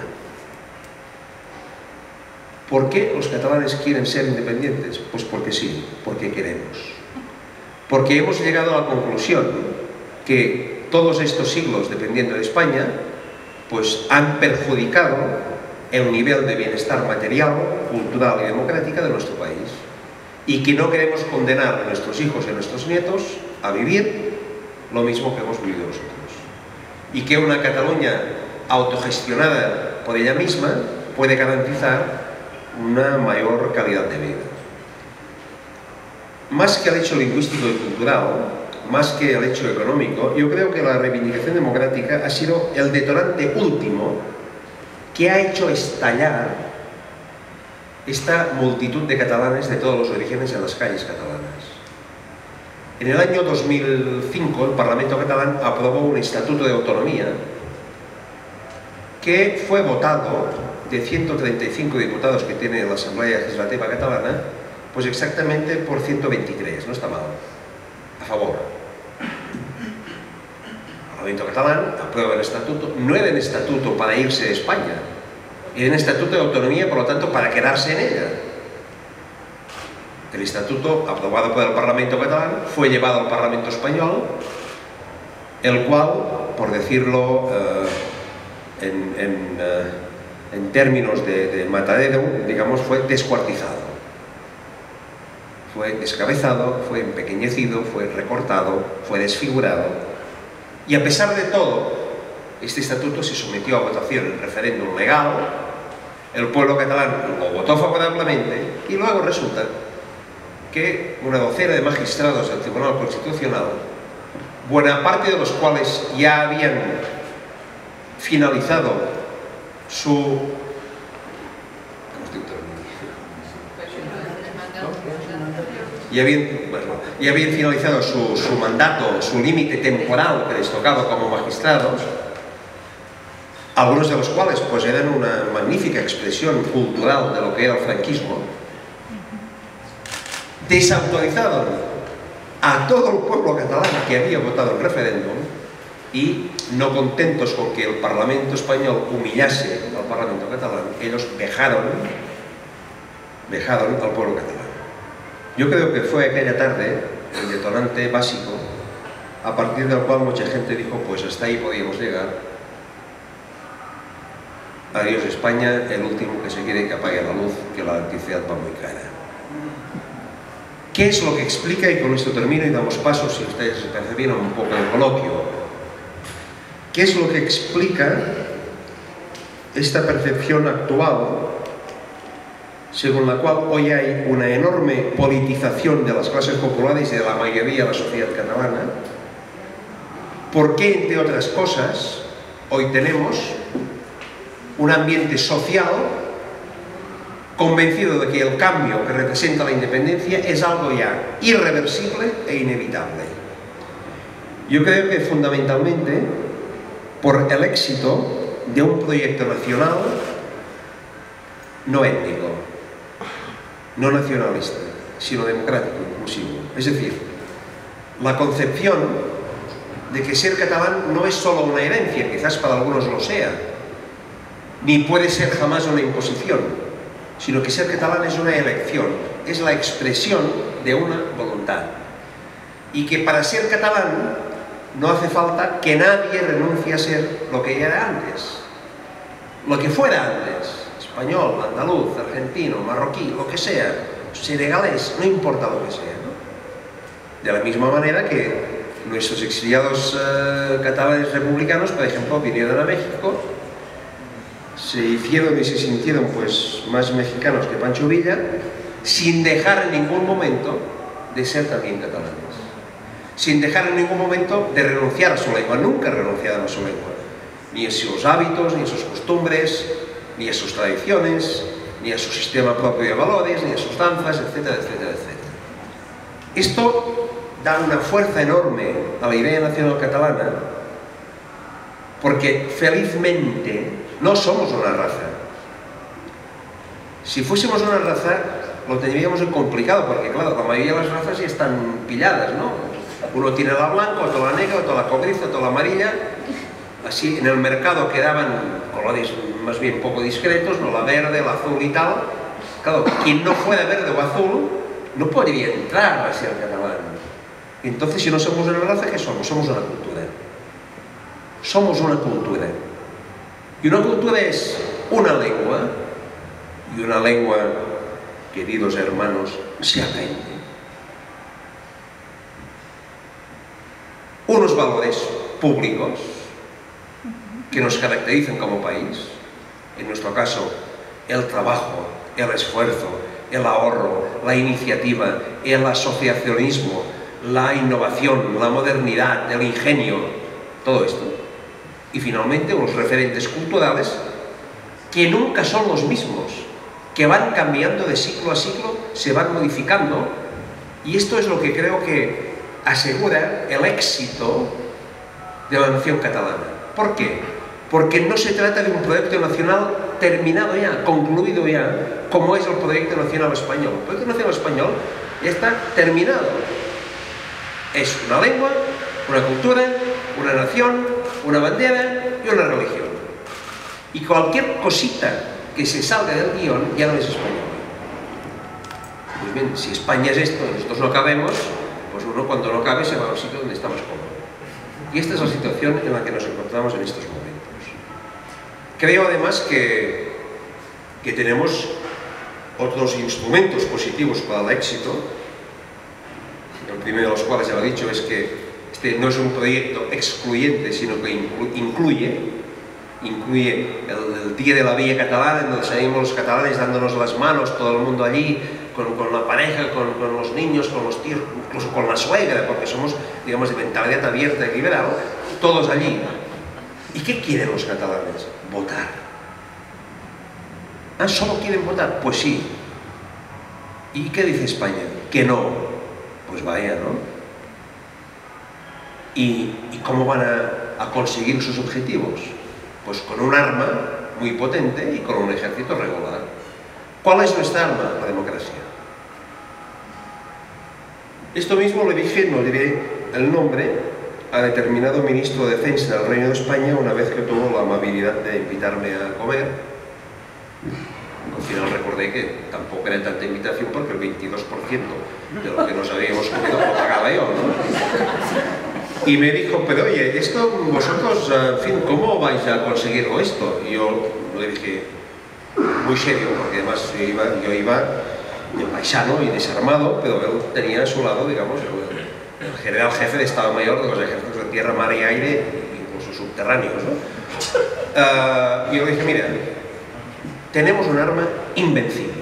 ¿Por qué los catalanes quieren ser independientes? Pues porque sí, porque queremos. Porque hemos llegado a la conclusión que todos estos siglos, dependiendo de España, pues han perjudicado el nivel de bienestar material, cultural y democrática de nuestro país, y que no queremos condenar a nuestros hijos y a nuestros nietos a vivir lo mismo que hemos vivido nosotros. y que una Cataluña autogestionada por ella misma puede garantizar una mayor calidad de vida. Más que el hecho lingüístico y cultural, más que el hecho económico, yo creo que la reivindicación democrática ha sido el detonante último que ha hecho estallar esta multitud de catalanes de todos los orígenes en las calles catalanas. En el año dos mil cinco el Parlamento catalán aprobó un estatuto de autonomía que fue votado de ciento treinta y cinco diputados que tiene la Asamblea Legislativa Catalana, pues exactamente por ciento veintitrés, no está mal, a favor. El Parlamento catalán aprueba el estatuto, no era un estatuto para irse de España, era un estatuto de autonomía, por lo tanto, para quedarse en ella. El estatuto, aprobado por el Parlamento catalán, fue llevado al Parlamento español, el cual, por decirlo eh, en, en, eh, en términos de, de matadero, digamos, fue descuartizado. Fue descabezado, fue empequeñecido, fue recortado, fue desfigurado. Y a pesar de todo, este estatuto se sometió a votación en referéndum legal, el pueblo catalán lo votó favorablemente y luego resulta que una docena de magistrados del Tribunal Constitucional, buena parte de los cuales ya habían finalizado su... Ya habían, bueno, ya habían finalizado su, su mandato, su límite temporal que les tocaba como magistrados, algunos de los cuales pues eran una magnífica expresión cultural de lo que era el franquismo, desautorizaron a todo el pueblo catalán que había votado el referéndum y, no contentos con que el Parlamento español humillase al Parlamento catalán, ellos vejaron, vejaron al pueblo catalán. Yo creo que fue aquella tarde el detonante básico a partir del cual mucha gente dijo, pues hasta ahí podíamos llegar. Adiós España, el último que se quiere que apague la luz, que la electricidad va muy cara. ¿Qué es lo que explica? Y con esto termino y damos paso, si ustedes se percibieron un poco el coloquio. ¿Qué es lo que explica esta percepción actual según la cual hoy hay una enorme politización de las clases populares y de la mayoría de la sociedad catalana? ¿Por qué, entre otras cosas, hoy tenemos un ambiente social convencido de que el cambio que representa la independencia es algo ya irreversible e inevitable? Yo creo que fundamentalmente por el éxito de un proyecto nacional no étnico, no nacionalista, sino democrático, inclusivo. Es decir, la concepción de que ser catalán no es solo una herencia, quizás para algunos lo sea, ni puede ser jamás una imposición, sino que ser catalán es una elección, es la expresión de una voluntad. Y que para ser catalán no hace falta que nadie renuncie a ser lo que era antes, lo que fuera antes. Español, andaluz, argentino, marroquí, lo que sea, senegalés, no importa lo que sea, ¿no? De la misma manera que nuestros exiliados eh, catalanes republicanos, por ejemplo, vinieron a México, se hicieron y se sintieron pues más mexicanos que Pancho Villa, sin dejar en ningún momento de ser también catalanes, sin dejar en ningún momento de renunciar a su lengua. Nunca renunciaron a su lengua, ni a sus hábitos, ni a sus costumbres, ni a sus tradiciones, ni a su sistema propio de valores, ni a sus danzas, etcétera, etcétera, etcétera. Esto da una fuerza enorme a la idea nacional catalana, porque felizmente no somos una raza. Si fuésemos una raza, lo tendríamos complicado, porque claro, la mayoría de las razas ya están pilladas, ¿no? Uno tiene la blanca, otro la negra, otro la cobriza, otro la amarilla. Así en el mercado quedaban colores más bien poco discretos, no la verde, el azul y tal. Claro, quien no fuera verde o azul no podría entrar a ser catalán. Entonces, si no somos una raza, ¿qué somos? Somos una cultura. Somos una cultura. Y una cultura es una lengua, y una lengua, queridos hermanos, se aprende. Unos valores públicos, unos valores sociales, unos valores culturales, unos valores que nos caracterizan como país, en nuestro caso, el trabajo, el esfuerzo, el ahorro, la iniciativa, el asociacionismo, la innovación, la modernidad, el ingenio, todo esto. Y finalmente los referentes culturales que nunca son los mismos, que van cambiando de siglo a siglo, se van modificando, y esto es lo que creo que asegura el éxito de la nación catalana. ¿Por qué? Porque no se trata de un proyecto nacional terminado ya, concluido ya, como es el proyecto nacional español. El proyecto nacional español ya está terminado. Es una lengua, una cultura, una nación, una bandera y una religión. Y cualquier cosita que se salga del guión ya no es español. Pues bien, si España es esto y nosotros no cabemos, pues uno cuando no cabe se va a un sitio donde estamos cómodos. Y esta es la situación en la que nos encontramos en estos momentos. Creo además que, que tenemos otros instrumentos positivos para el éxito. El primero de los cuales ya lo he dicho es que este no es un proyecto excluyente, sino que inclu incluye, incluye el, el Día de la Villa Catalana, en donde salimos los catalanes dándonos las manos, todo el mundo allí, con, con la pareja, con, con los niños, con los tíos, incluso con la suegra, porque somos, digamos, de mentalidad abierta y liberal, todos allí. ¿Y qué quieren los catalanes? Votar. ¿Ah, solo quieren votar? Pues sí. ¿Y qué dice España? Que no. Pues vaya, ¿no? ¿Y, y cómo van a, a conseguir sus objetivos? Pues con un arma muy potente y con un ejército regular. ¿Cuál es nuestra arma? La democracia. Esto mismo le dije, no diré el nombre, a determinado ministro de Defensa del Reino de España una vez que tuvo la amabilidad de invitarme a comer. Al final recordé que tampoco era tanta invitación porque el veintidós por ciento de lo que nos habíamos comido lo pagaba yo, ¿no? Y me dijo, pero oye, esto vosotros, en fin, ¿cómo vais a conseguirlo esto? Y yo le dije, muy serio, porque además yo iba, yo iba de paisano y desarmado, pero él tenía a su lado, digamos, el, el general jefe de Estado Mayor de los ejércitos de tierra, mar y aire, incluso subterráneos, ¿no? Uh, y yo le dije, mira, tenemos un arma invencible.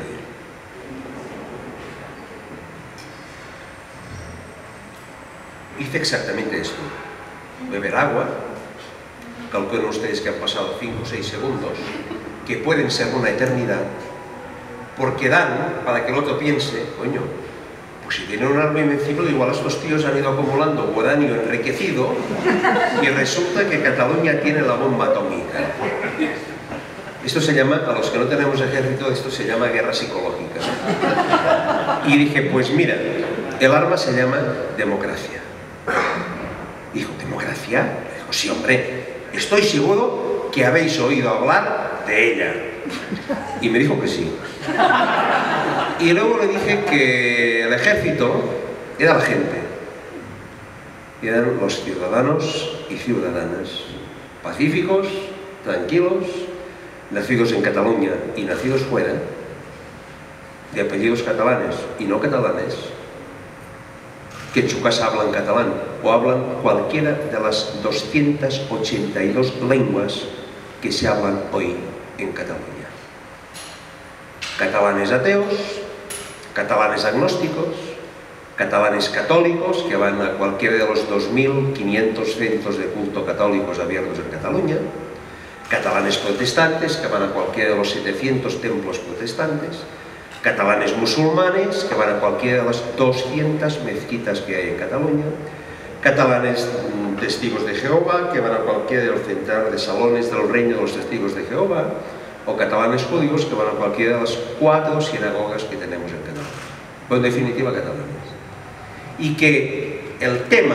Hice exactamente esto. Beber agua, calculen ustedes que han pasado cinco o seis segundos, que pueden ser una eternidad, porque dan para que el otro piense, coño, pues si tienen un arma invencible, igual estos tíos han ido acumulando uranio enriquecido y resulta que Cataluña tiene la bomba atómica. Esto se llama, a los que no tenemos ejército, esto se llama guerra psicológica. Y dije, pues mira, el arma se llama democracia. Dijo, ¿democracia? Dijo, sí, hombre, estoy seguro que habéis oído hablar de ella. Y me dijo que sí. Y luego le dije que el ejército era la gente. Eran los ciudadanos y ciudadanas, pacíficos, tranquilos, nacidos en Cataluña y nacidos fuera, de apellidos catalanes y no catalanes, que en su casa hablan catalán o hablan cualquiera de las doscientas ochenta y dos lenguas que se hablan hoy en Cataluña. Catalanes ateos, catalanes agnósticos, catalanes católicos que van a cualquiera de los dos mil quinientos centros de culto católicos abiertos en Cataluña, catalanes protestantes que van a cualquiera de los setecientos templos protestantes, catalanes musulmanes que van a cualquiera de las doscientas mezquitas que hay en Cataluña, catalanes testigos de Jehová que van a cualquiera de los centenares de salones del reino de los testigos de Jehová, o catalanes judíos que van a cualquiera de las cuatro sinagogas que tenemos en Cataluña. O en definitiva, catalanes. Y que el tema,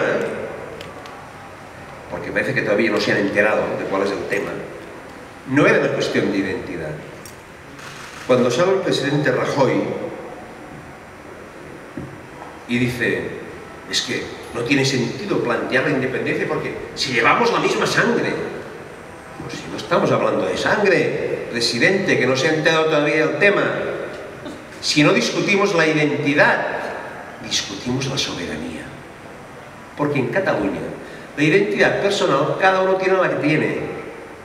porque parece que todavía no se han enterado de cuál es el tema, no era una cuestión de identidad. Cuando sale el presidente Rajoy y dice, es que no tiene sentido plantear la independencia porque si llevamos la misma sangre, pues si no estamos hablando de sangre, presidente, que no se ha enterado todavía del tema, si no discutimos la identidad, discutimos la soberanía. Porque en Cataluña, la identidad personal, cada uno tiene la que tiene.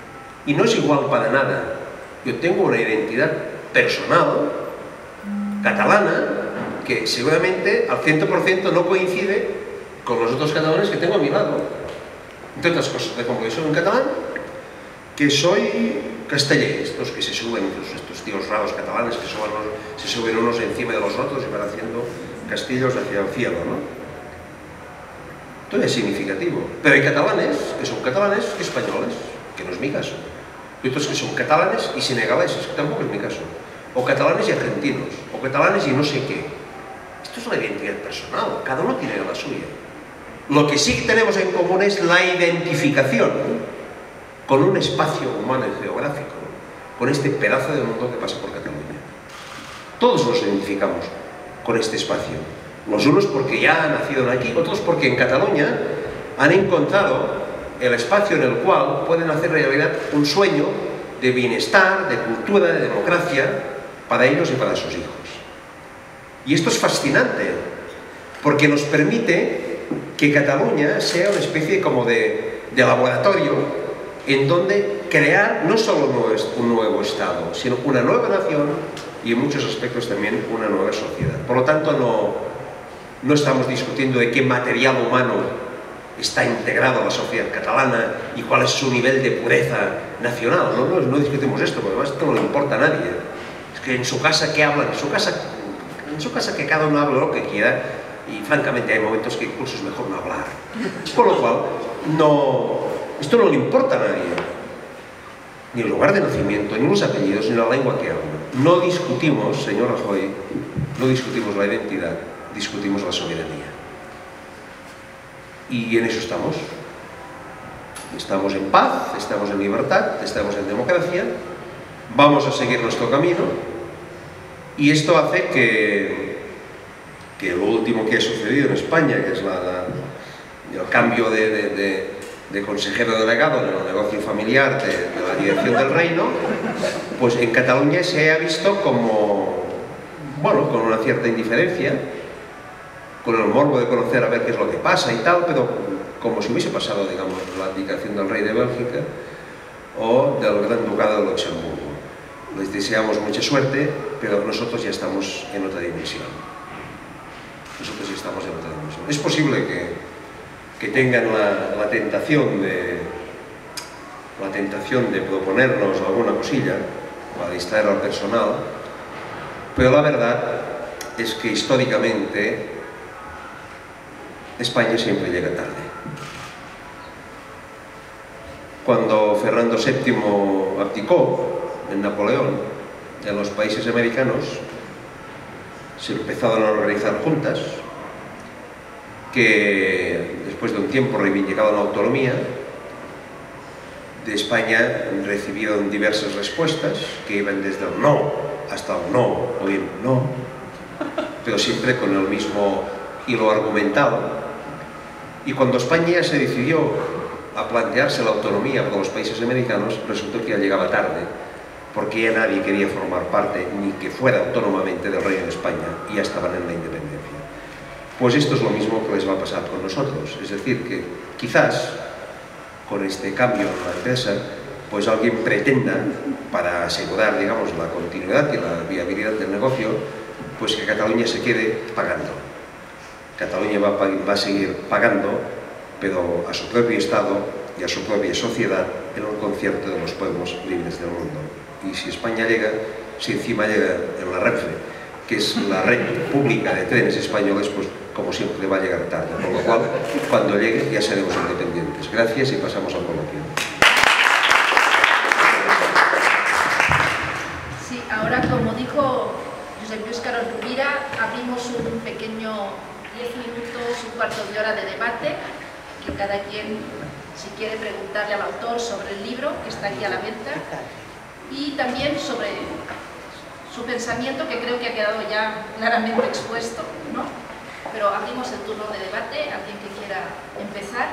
Y no es igual para nada. Yo tengo una identidad personal, catalana, que seguramente al cien por ciento no coincide con los otros catalanes que tengo a mi lado. Entre otras cosas, de como que soy un catalán, que soy castellé, estos que se suben, estos tíos raros catalanes que suben los, se suben unos encima de los otros y van haciendo castillos hacia el cielo, ¿no? Todo es significativo. Pero hay catalanes que son catalanes y españoles, que no es mi caso. Y otros que son catalanes y senegaleses, que tampoco es mi caso. O catalanes y argentinos, o catalanes y no sé qué. Esto es una identidad personal, cada uno tiene la suya. Lo que sí tenemos en común es la identificación con un espacio humano y geográfico, con este pedazo de mundo que pasa por Cataluña. Todos nos identificamos con este espacio. Los unos porque ya han nacido aquí, otros porque en Cataluña han encontrado el espacio en el cual pueden hacer realidad un sueño de bienestar, de cultura, de democracia, para ellos y para sus hijos. Y esto es fascinante, porque nos permite que Cataluña sea una especie como de, de laboratorio en donde crear no solo un nuevo Estado, sino una nueva nación y en muchos aspectos también una nueva sociedad. Por lo tanto, no, no estamos discutiendo de qué material humano está integrado a la sociedad catalana y cuál es su nivel de pureza nacional. No, no, no discutimos esto, porque además esto no le importa a nadie. Es que en su casa, ¿qué hablan? En su casa, en su casa que cada uno hable lo que quiera, y francamente hay momentos que incluso es mejor no hablar. Por lo cual, no, esto no le importa a nadie. Ni el lugar de nacimiento, ni los apellidos, ni la lengua que hablan. No discutimos, señor Rajoy, no discutimos la identidad, discutimos la soberanía. Y en eso estamos. Estamos en paz, estamos en libertad, estamos en democracia, vamos a seguir nuestro camino, y esto hace que, que lo último que ha sucedido en España, que es la, la, el cambio de, de, de, de consejero delegado en el negocio familiar de, de la dirección del reino, pues en Cataluña se haya visto como, bueno, con una cierta indiferencia, con el morbo de conocer a ver qué es lo que pasa y tal, pero como si hubiese pasado, digamos, la abdicación del rey de Bélgica o del gran ducado de Luxemburgo. Les deseamos mucha suerte, pero nosotros ya estamos en otra dimensión. Nosotros ya estamos en otra dimensión. Es posible que, que tengan la, la tentación de la tentación de proponernos alguna cosilla para distraer al personal, pero la verdad es que históricamente España siempre llega tarde. Cuando Fernando séptimo abdicó en Napoleón, en los países americanos se empezaron a organizar juntas que después de un tiempo reivindicaban la autonomía. De España recibieron diversas respuestas que iban desde el no hasta el no o el no, pero siempre con el mismo hilo argumentado. Y cuando España se decidió a plantearse la autonomía para los países americanos, resultó que ya llegaba tarde, porque ya nadie quería formar parte, ni que fuera autónomamente del Reino de España, y ya estaban en la independencia. Pues esto es lo mismo que les va a pasar con nosotros, es decir, que quizás con este cambio en la empresa, pues alguien pretenda, para asegurar, digamos, la continuidad y la viabilidad del negocio, pues que Cataluña se quede pagando. Cataluña va a, va a seguir pagando, pero a su propio Estado y a su propia sociedad en un concierto de los pueblos libres del mundo. Y si España llega, si encima llega en la Renfe, que es la red pública de trenes españoles, pues como siempre va a llegar tarde, por lo cual cuando llegue ya seremos independientes. Gracias y pasamos al coloquio. Sí, ahora como dijo Josep Lluís Carod Rovira, abrimos un pequeño diez minutos, un cuarto de hora de debate, que cada quien, si quiere preguntarle al autor sobre el libro, que está aquí a la venta, y también sobre su pensamiento, que creo que ha quedado ya claramente expuesto, ¿no? Pero abrimos el turno de debate. ¿Alguien que quiera empezar?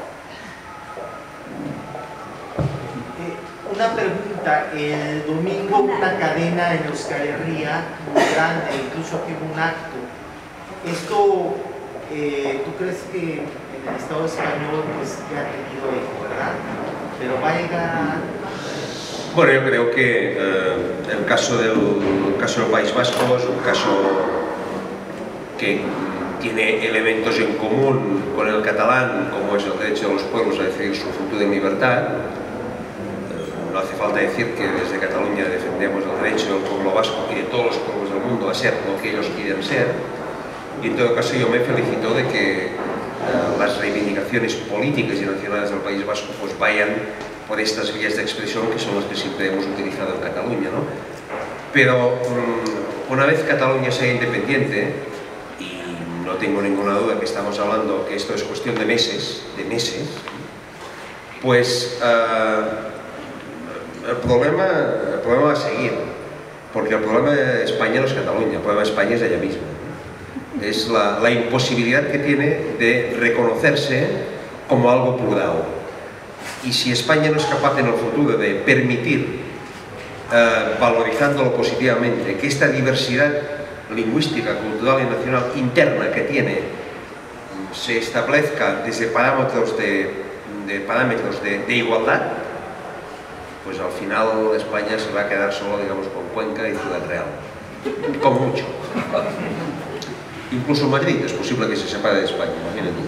Eh, una pregunta. El domingo una cadena en Euskal Herria muy grande, incluso aquí hubo un acto. Esto, eh, ¿tú crees que en el Estado español pues ya ha tenido eco, verdad? Pero va a llegar Bueno, yo creo que eh, el, caso del, el caso del País Vasco es un caso que tiene elementos en común con el catalán, como es el derecho de los pueblos a decidir su futuro en libertad. Eh, no hace falta decir que desde Cataluña defendemos el derecho del pueblo vasco y de todos los pueblos del mundo a ser lo que ellos quieren ser. Y en todo caso yo me felicito de que eh, las reivindicaciones políticas y nacionales del País Vasco pues vayan por estas vías de expresión que son las que siempre hemos utilizado en Cataluña, ¿no? Pero um, una vez Cataluña sea independiente, y no tengo ninguna duda que estamos hablando que esto es cuestión de meses, de meses, pues uh, el, problema, el problema va a seguir, porque el problema de España no es Cataluña, el problema de España es ella misma. Es la, la imposibilidad que tiene de reconocerse como algo plural. Y si España no es capaz en el futuro de permitir, eh, valorizándolo positivamente, que esta diversidad lingüística, cultural y nacional interna que tiene se establezca desde parámetros de, de, parámetros de, de igualdad, pues al final España se va a quedar solo, digamos, con Cuenca y Ciudad Real, como mucho. Incluso Madrid es posible que se separe de España, imagínate.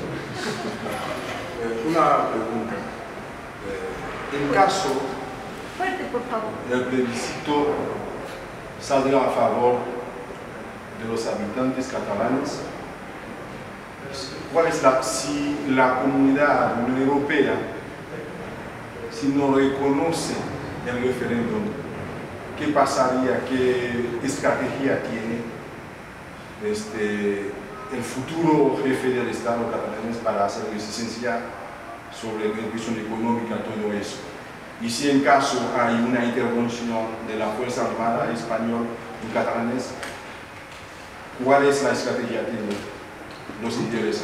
Una pregunta. En caso Fuerte, por favor. del plebiscito salga a favor de los habitantes catalanes, ¿cuál es la, si la comunidad europea, si no reconoce el referéndum, qué pasaría, qué estrategia tiene este, el futuro jefe del Estado catalán para hacer resistencia sobre la cuestión económica, todo eso? Y si en caso hay una intervención de la Fuerza Armada española en catalanes, ¿cuál es la estrategia que tienen los intereses?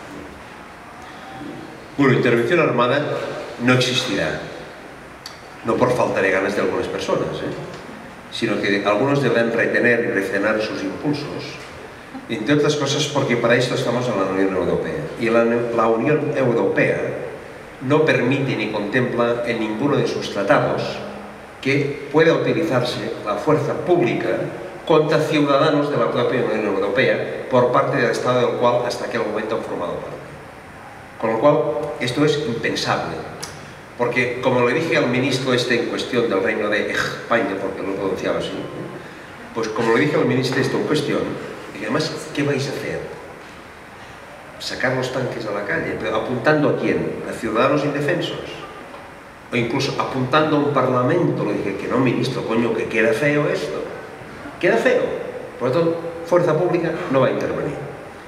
Bueno, intervención armada no existirá, no por falta de ganas de algunas personas, ¿eh? sino que algunos deben retener y refrenar sus impulsos, entre otras cosas porque para esto estamos en la Unión Europea. Y la, la Unión Europea no permite ni contempla en ninguno de sus tratados que pueda utilizarse la fuerza pública contra ciudadanos de la propia Unión Europea por parte del Estado del cual hasta aquel momento han formado parte. Con lo cual, esto es impensable, porque como le dije al ministro este en cuestión del Reino de España, porque lo pronunciaba así, pues como le dije al ministro esto en cuestión, dije, además, ¿qué vais a hacer? Sacar los tanques a la calle, pero ¿apuntando a quién? ¿A ciudadanos indefensos? O incluso apuntando a un parlamento. Le dije, que no, ministro, coño, que queda feo esto. Queda feo. Por lo tanto, fuerza pública no va a intervenir.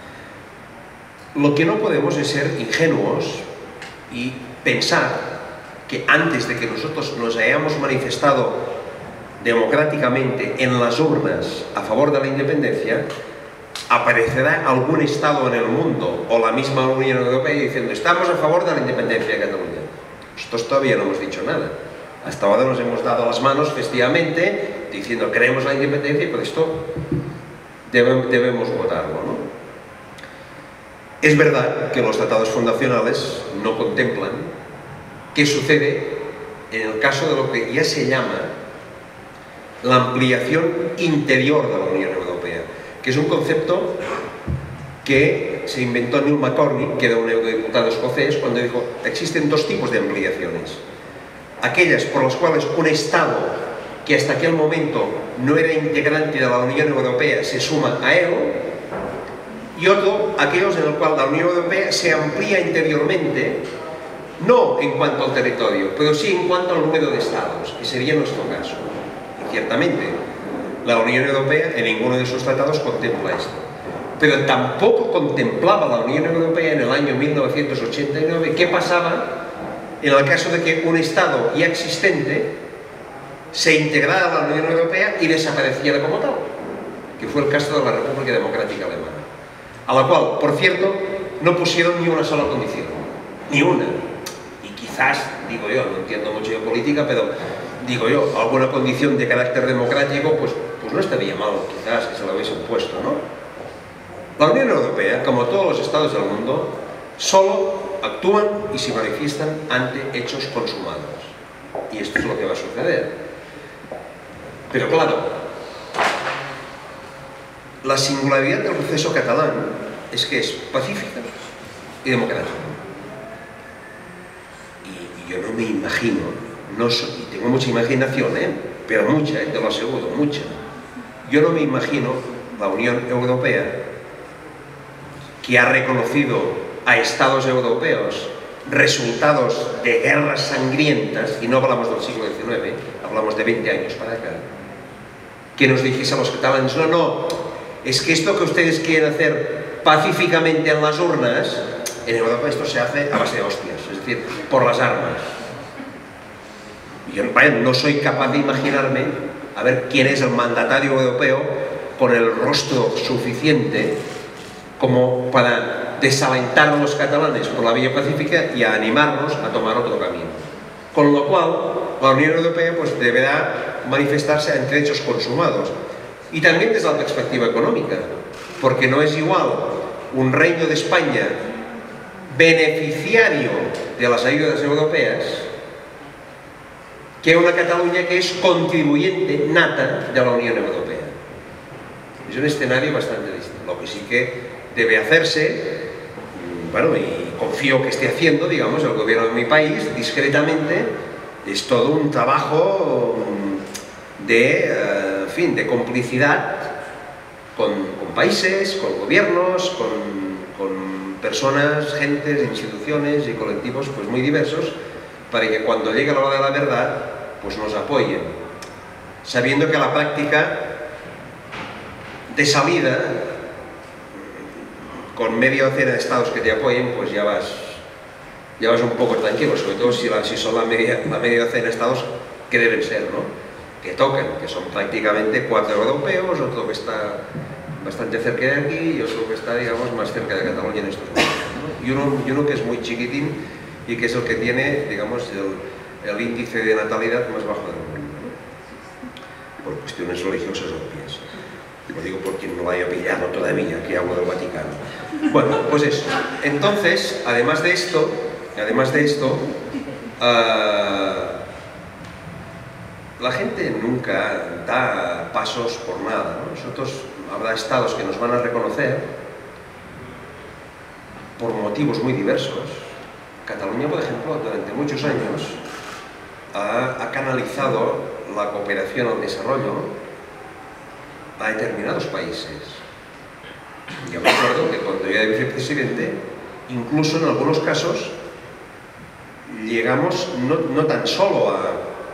Lo que no podemos es ser ingenuos y pensar que antes de que nosotros nos hayamos manifestado democráticamente en las urnas a favor de la independencia, aparecerá algún Estado en el mundo o la misma Unión Europea diciendo estamos a favor de la independencia de Cataluña. Nosotros todavía no hemos dicho nada. Hasta ahora nos hemos dado las manos festivamente diciendo queremos la independencia y por esto debemos, debemos votarlo, ¿no? Es verdad que los tratados fundacionales no contemplan qué sucede en el caso de lo que ya se llama la ampliación interior de la Unión Europea, que es un concepto que se inventó Neil McCormick, que era un eurodiputado escocés, cuando dijo existen dos tipos de ampliaciones. Aquellas por las cuales un Estado que hasta aquel momento no era integrante de la Unión Europea se suma a él, y otro, aquellos en el cual la Unión Europea se amplía interiormente, no en cuanto al territorio, pero sí en cuanto al número de Estados, que sería nuestro caso. Y ciertamente, la Unión Europea en ninguno de sus tratados contempla esto. Pero tampoco contemplaba la Unión Europea en el año mil novecientos ochenta y nueve qué pasaba en el caso de que un Estado ya existente se integrara a la Unión Europea y desapareciera como tal, que fue el caso de la República Democrática Alemana, a la cual, por cierto, no pusieron ni una sola condición, ni una. Y quizás, digo yo, no entiendo mucho de política, pero digo yo, alguna condición de carácter democrático, pues, pues no estaría mal, quizás, que se lo hubiesen puesto, ¿no? La Unión Europea, como todos los estados del mundo, solo actúan y se manifiestan ante hechos consumados. y esto es lo que va a suceder. Pero claro, la singularidad del proceso catalán es que es pacífica y democrática. Y, y yo no me imagino, no soy, y tengo mucha imaginación, ¿eh? pero mucha, ¿eh? te lo aseguro, mucha. Yo no me imagino la Unión Europea, que ha reconocido a estados europeos resultados de guerras sangrientas, y no hablamos del siglo diecinueve, hablamos de veinte años para acá, que nos dijese a los catalanes, no, no, es que esto que ustedes quieren hacer pacíficamente en las urnas, en Europa esto se hace a base de hostias, es decir, por las armas. Yo no soy capaz de imaginarme a ver quién es el mandatario europeo con el rostro suficiente como para desalentar a los catalanes por la vía pacífica y a animarlos a tomar otro camino. Con lo cual, la Unión Europea pues, deberá manifestarse entre hechos consumados. Y también desde la perspectiva económica, porque no es igual un Reino de España beneficiario de las ayudas europeas que una Cataluña que es contribuyente nata de la Unión Europea. Es un escenario bastante distinto. Lo que sí que debe hacerse, bueno, y confío que esté haciendo, digamos, el gobierno de mi país, discretamente, es todo un trabajo de, uh, en fin, de complicidad con, con países, con gobiernos, con, con personas, gentes, instituciones y colectivos pues muy diversos, para que cuando llegue la hora de la verdad, pues nos apoyen, sabiendo que la práctica de salida, con media docena de estados que te apoyen, pues ya vas, ya vas un poco tranquilo, sobre todo si, la, si son la media, la media docena de estados que deben ser, ¿no? Que tocan, que son prácticamente cuatro europeos, otro que está bastante cerca de aquí y otro que está, digamos, más cerca de Cataluña en estos momentos, ¿no? Y uno, y uno que es muy chiquitín y que es el que tiene, digamos, el, el índice de natalidad más bajo del mundo, ¿no? Por cuestiones religiosas obvias. Lo digo por quien no lo haya pillado todavía, que hablo del Vaticano. Bueno, pues eso. Entonces, además de esto, además de esto, uh, la gente nunca da pasos por nada, ¿no? Nosotros, habrá estados que nos van a reconocer por motivos muy diversos. Cataluña, por ejemplo, durante muchos años ha, ha canalizado la cooperación al desarrollo a determinados países. Yo me acuerdo que cuando yo era vicepresidente, incluso en algunos casos, llegamos no, no tan solo a,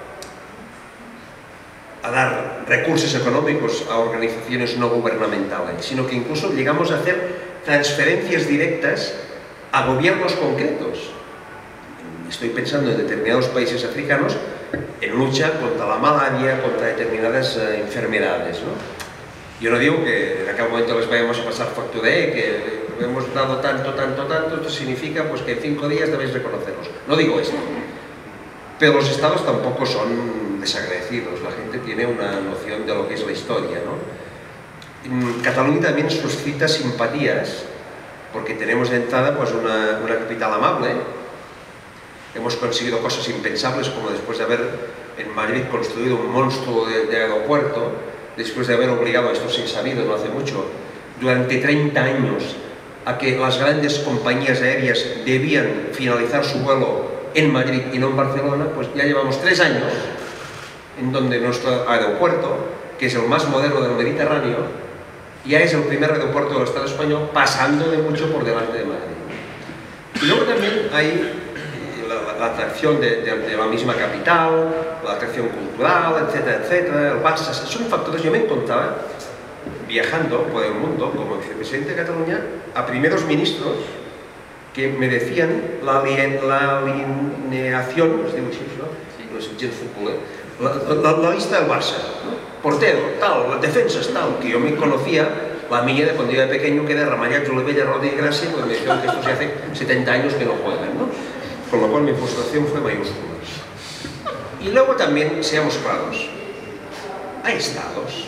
a dar recursos económicos a organizaciones no gubernamentales, sino que incluso llegamos a hacer transferencias directas a gobiernos concretos. Estoy pensando en determinados países africanos en lucha contra la malaria, contra determinadas uh, enfermedades, ¿no? Yo no digo que en aquel momento les vayamos a pasar factura, eh, que hemos dado tanto, tanto, tanto, esto significa pues, que en cinco días debéis reconocerlos. No digo esto. Pero los estados tampoco son desagradecidos, la gente tiene una noción de lo que es la historia, ¿no? En Cataluña también suscita simpatías, porque tenemos de entrada pues, una, una capital amable, hemos conseguido cosas impensables, como después de haber en Madrid construido un monstruo de, de aeropuerto, después de haber obligado, esto se ha sabido no hace mucho, durante treinta años a que las grandes compañías aéreas debían finalizar su vuelo en Madrid y no en Barcelona, pues ya llevamos tres años en donde nuestro aeropuerto, que es el más moderno del Mediterráneo, ya es el primer aeropuerto del Estado español, pasando de mucho por delante de Madrid. Y luego también hay la, la atracción de, de, de la misma capital, la atracción cultural, etcétera, etcétera, el Barça, son factores. Yo me encontraba viajando por el mundo como vicepresidente de Cataluña a primeros ministros que me decían la, la alineación, es diu així, no? No és gens futboler, la, la, la lista del Barça, ¿no? Portero, tal, las defensas, tal, que yo me conocía la mía de cuando yo era pequeño, que era Ramallat, Olivella, Rodríguez, Gracia, porque me dijeron que estos ya hace setenta años que no juegan, ¿no? Con lo cual mi frustración fue mayúscula. Y luego también, seamos claros, hay estados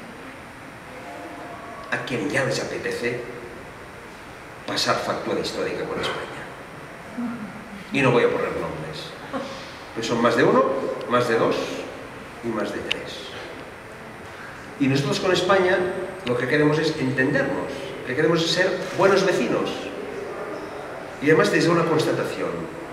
a quien ya les apetece pasar factura histórica con España. Y no voy a poner nombres. Pues son más de uno más de dos y más de tres. Y nosotros con España lo que queremos es entendernos, lo que queremos es ser buenos vecinos. Y además desde una constatación.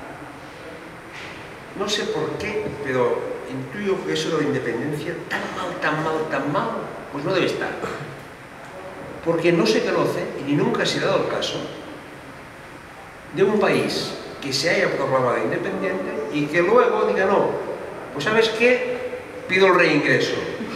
No sé por qué, pero intuyo que eso de la independencia, tan mal, tan mal, tan mal, pues no debe estar. Porque no se conoce, y ni nunca se ha dado el caso, de un país que se haya proclamado independiente y que luego diga, no, pues ¿sabes qué? Pido el reingreso.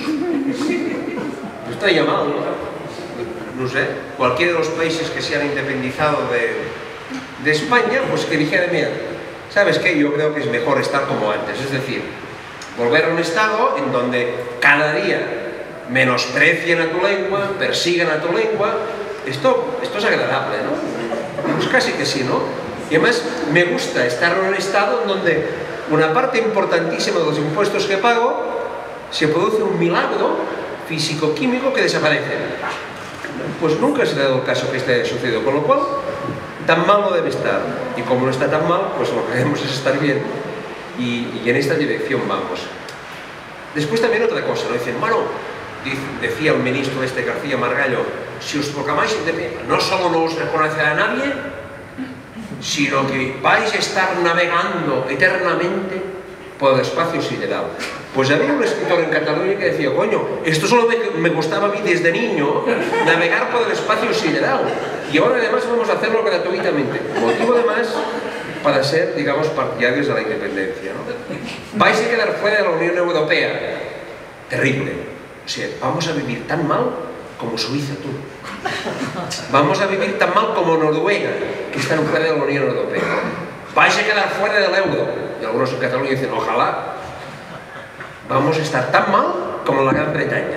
No estaría mal, ¿no? No sé, cualquiera de los países que se han independizado de, de España, pues que dijera, mira, ¿sabes qué? Yo creo que es mejor estar como antes, es decir, volver a un estado en donde cada día menosprecien a tu lengua, persigan a tu lengua. Esto, esto es agradable, ¿no? Pues casi que sí, ¿no? Y además me gusta estar en un estado en donde una parte importantísima de los impuestos que pago se produce un milagro físico-químico que desaparece. Pues nunca se ha dado el caso que este haya sucedido, con lo cual tan mal no debe estar. Y como no está tan mal, pues lo que queremos es estar bien y, y en esta dirección vamos. Después también otra cosa, ¿no? Dicen, bueno, decía el ministro este García Margallo, si os proclamáis independientes, no solo no os reconocerá a nadie, sino que vais a estar navegando eternamente por el espacio sideral. Pues había un escritor en Cataluña que decía, coño, esto solo me, me gustaba a mí desde niño, navegar por el espacio sideral, y ahora además vamos a hacerlo gratuitamente. Motivo además para ser, digamos, partidarios de la independencia, ¿no? Vais a quedar fuera de la Unión Europea. Terrible. O sea, vamos a vivir tan mal como Suiza, tú. Vamos a vivir tan mal como Noruega, que están fuera de la Unión Europea. Vais a quedar fuera del euro. Y algunos en Cataluña dicen, ojalá. Vamos a estar tan mal como la Gran Bretaña.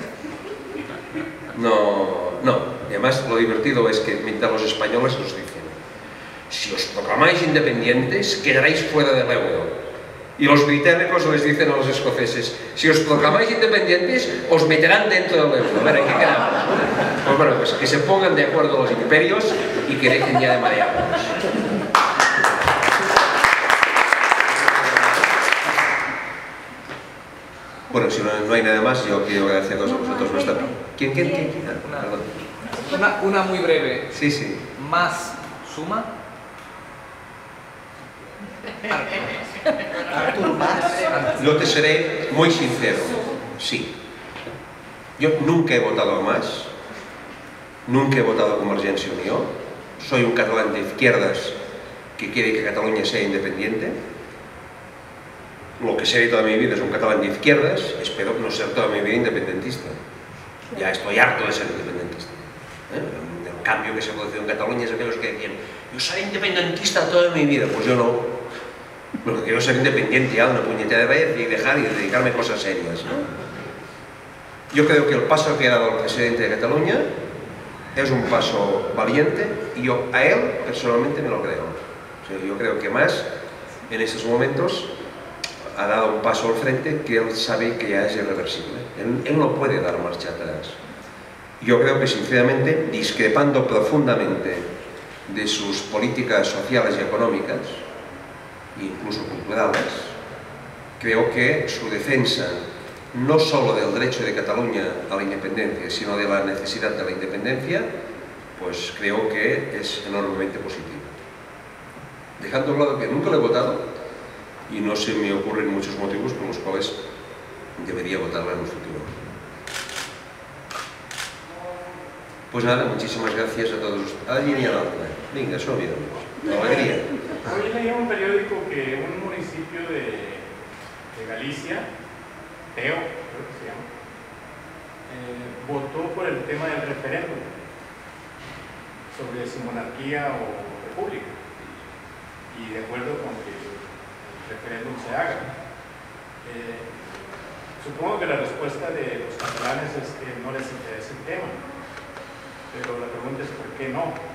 No, no. Y además lo divertido es que mientras los españoles nos dicen, si os proclamáis independientes, quedaréis fuera del euro. Y los británicos les dicen a los escoceses, si os proclamáis independientes, os meterán dentro del euro. A ver, ¿en qué quedamos? Pues bueno, pues que se pongan de acuerdo los imperios y que dejen ya de marearnos. Bueno, si no, no hay nada más, yo quiero agradeceros a vosotros vuestra... ¿Quién, quién, quién? quién? Ah, perdón. Una, una muy breve. Sí, sí. ¿Más suma? Artur Mas. Yo te seré muy sincero, sí. Yo nunca he votado a Mas, nunca he votado a Convergencia y Unió, soy un catalán de izquierdas que quiere que Cataluña sea independiente. Lo que seré toda mi vida es un catalán de izquierdas, espero no ser toda mi vida independentista. Ya estoy harto de ser independentista. ¿Eh? El cambio que se ha producido en Cataluña es aquellos que decían, yo seré independentista toda mi vida, pues yo no. Lo que quiero es ser independiente ya, una puñetera vez y dejar y dedicarme a cosas serias, ¿no? Yo creo que el paso que ha dado el presidente de Cataluña es un paso valiente y yo a él personalmente me lo creo. O sea, yo creo que Mas en estos momentos ha dado un paso al frente que él sabe que ya es irreversible. Él, él no puede dar marcha atrás. Yo creo que sinceramente, discrepando profundamente de sus políticas sociales y económicas, incluso culturales, creo que su defensa no solo del derecho de Cataluña a la independencia, sino de la necesidad de la independencia, pues creo que es enormemente positivo. Dejando a un lado que nunca lo he votado y no se me ocurren muchos motivos por los cuales debería votarla en un futuro. Pues nada, muchísimas gracias a todos. Alguien y a la otra. Venga, eso miramos. Alegría. Hoy leí en un periódico que un municipio de, de Galicia, Teo, creo que se llama, eh, votó por el tema del referéndum sobre si monarquía o república, y de acuerdo con que el referéndum se haga. Eh, supongo que la respuesta de los catalanes es que no les interesa el tema, pero la pregunta es ¿por qué no?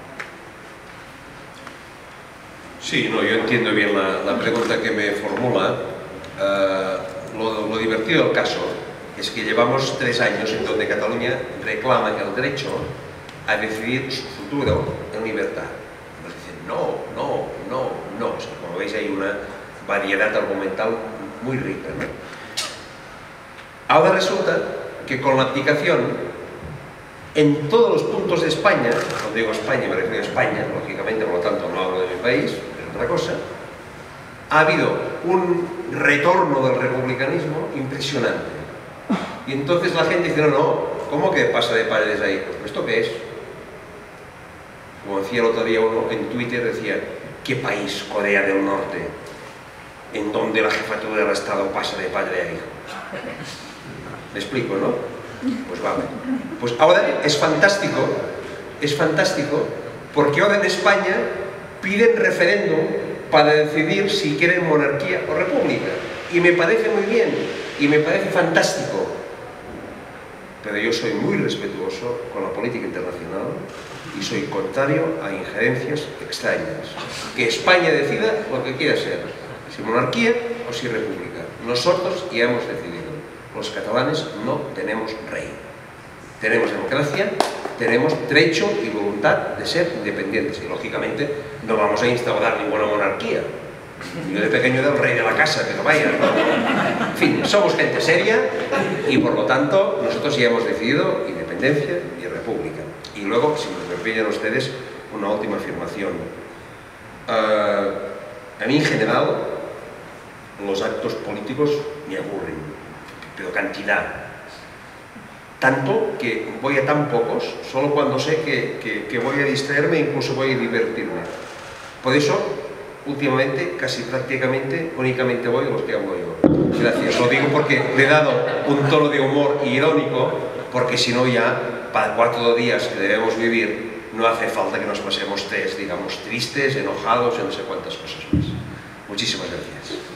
Sí, no, yo entiendo bien la, la pregunta que me formula. Uh, lo, lo divertido del caso es que llevamos tres años en donde Cataluña reclama el derecho a decidir su futuro en libertad. Nos dicen no, no, no, no. O sea, como veis hay una variedad argumental muy rica, ¿no? Ahora resulta que con la abdicación, en todos los puntos de España, cuando digo España me refiero a España, lógicamente, por lo tanto no hablo de mi país, es otra cosa, ha habido un retorno del republicanismo impresionante. Y entonces la gente dice, no, no, ¿cómo que pasa de padres a hijos? ¿Esto qué es? Como decía el otro día uno en Twitter, decía, ¿qué país, Corea del Norte, en donde la jefatura del Estado pasa de padre a hijo? ¿Me explico, no? Pues vale. Pues ahora es fantástico, es fantástico, porque ahora en España piden referéndum para decidir si quieren monarquía o república. Y me parece muy bien, y me parece fantástico. Pero yo soy muy respetuoso con la política internacional y soy contrario a injerencias extrañas. Que España decida lo que quiera ser, si monarquía o si república. Nosotros ya hemos decidido. Los catalanes no tenemos rey. Tenemos democracia, tenemos derecho y voluntad de ser independientes. Y lógicamente no vamos a instaurar ninguna monarquía. Yo de pequeño era el rey de la casa, que no vaya, ¿no? En fin, somos gente seria y por lo tanto nosotros ya hemos decidido independencia y república. Y luego, si me permiten ustedes, una última afirmación. Uh, a mí en general los actos políticos me aburren, pero cantidad. Tanto que voy a tan pocos, solo cuando sé que, que, que voy a distraerme, incluso voy a divertirme. Por eso, últimamente, casi prácticamente, únicamente voy a los que hablo yo. Gracias. Lo digo porque le he dado un tono de humor irónico, porque si no ya, para cuatro días que debemos vivir, no hace falta que nos pasemos tres, digamos, tristes, enojados y no sé cuántas cosas más. Muchísimas gracias.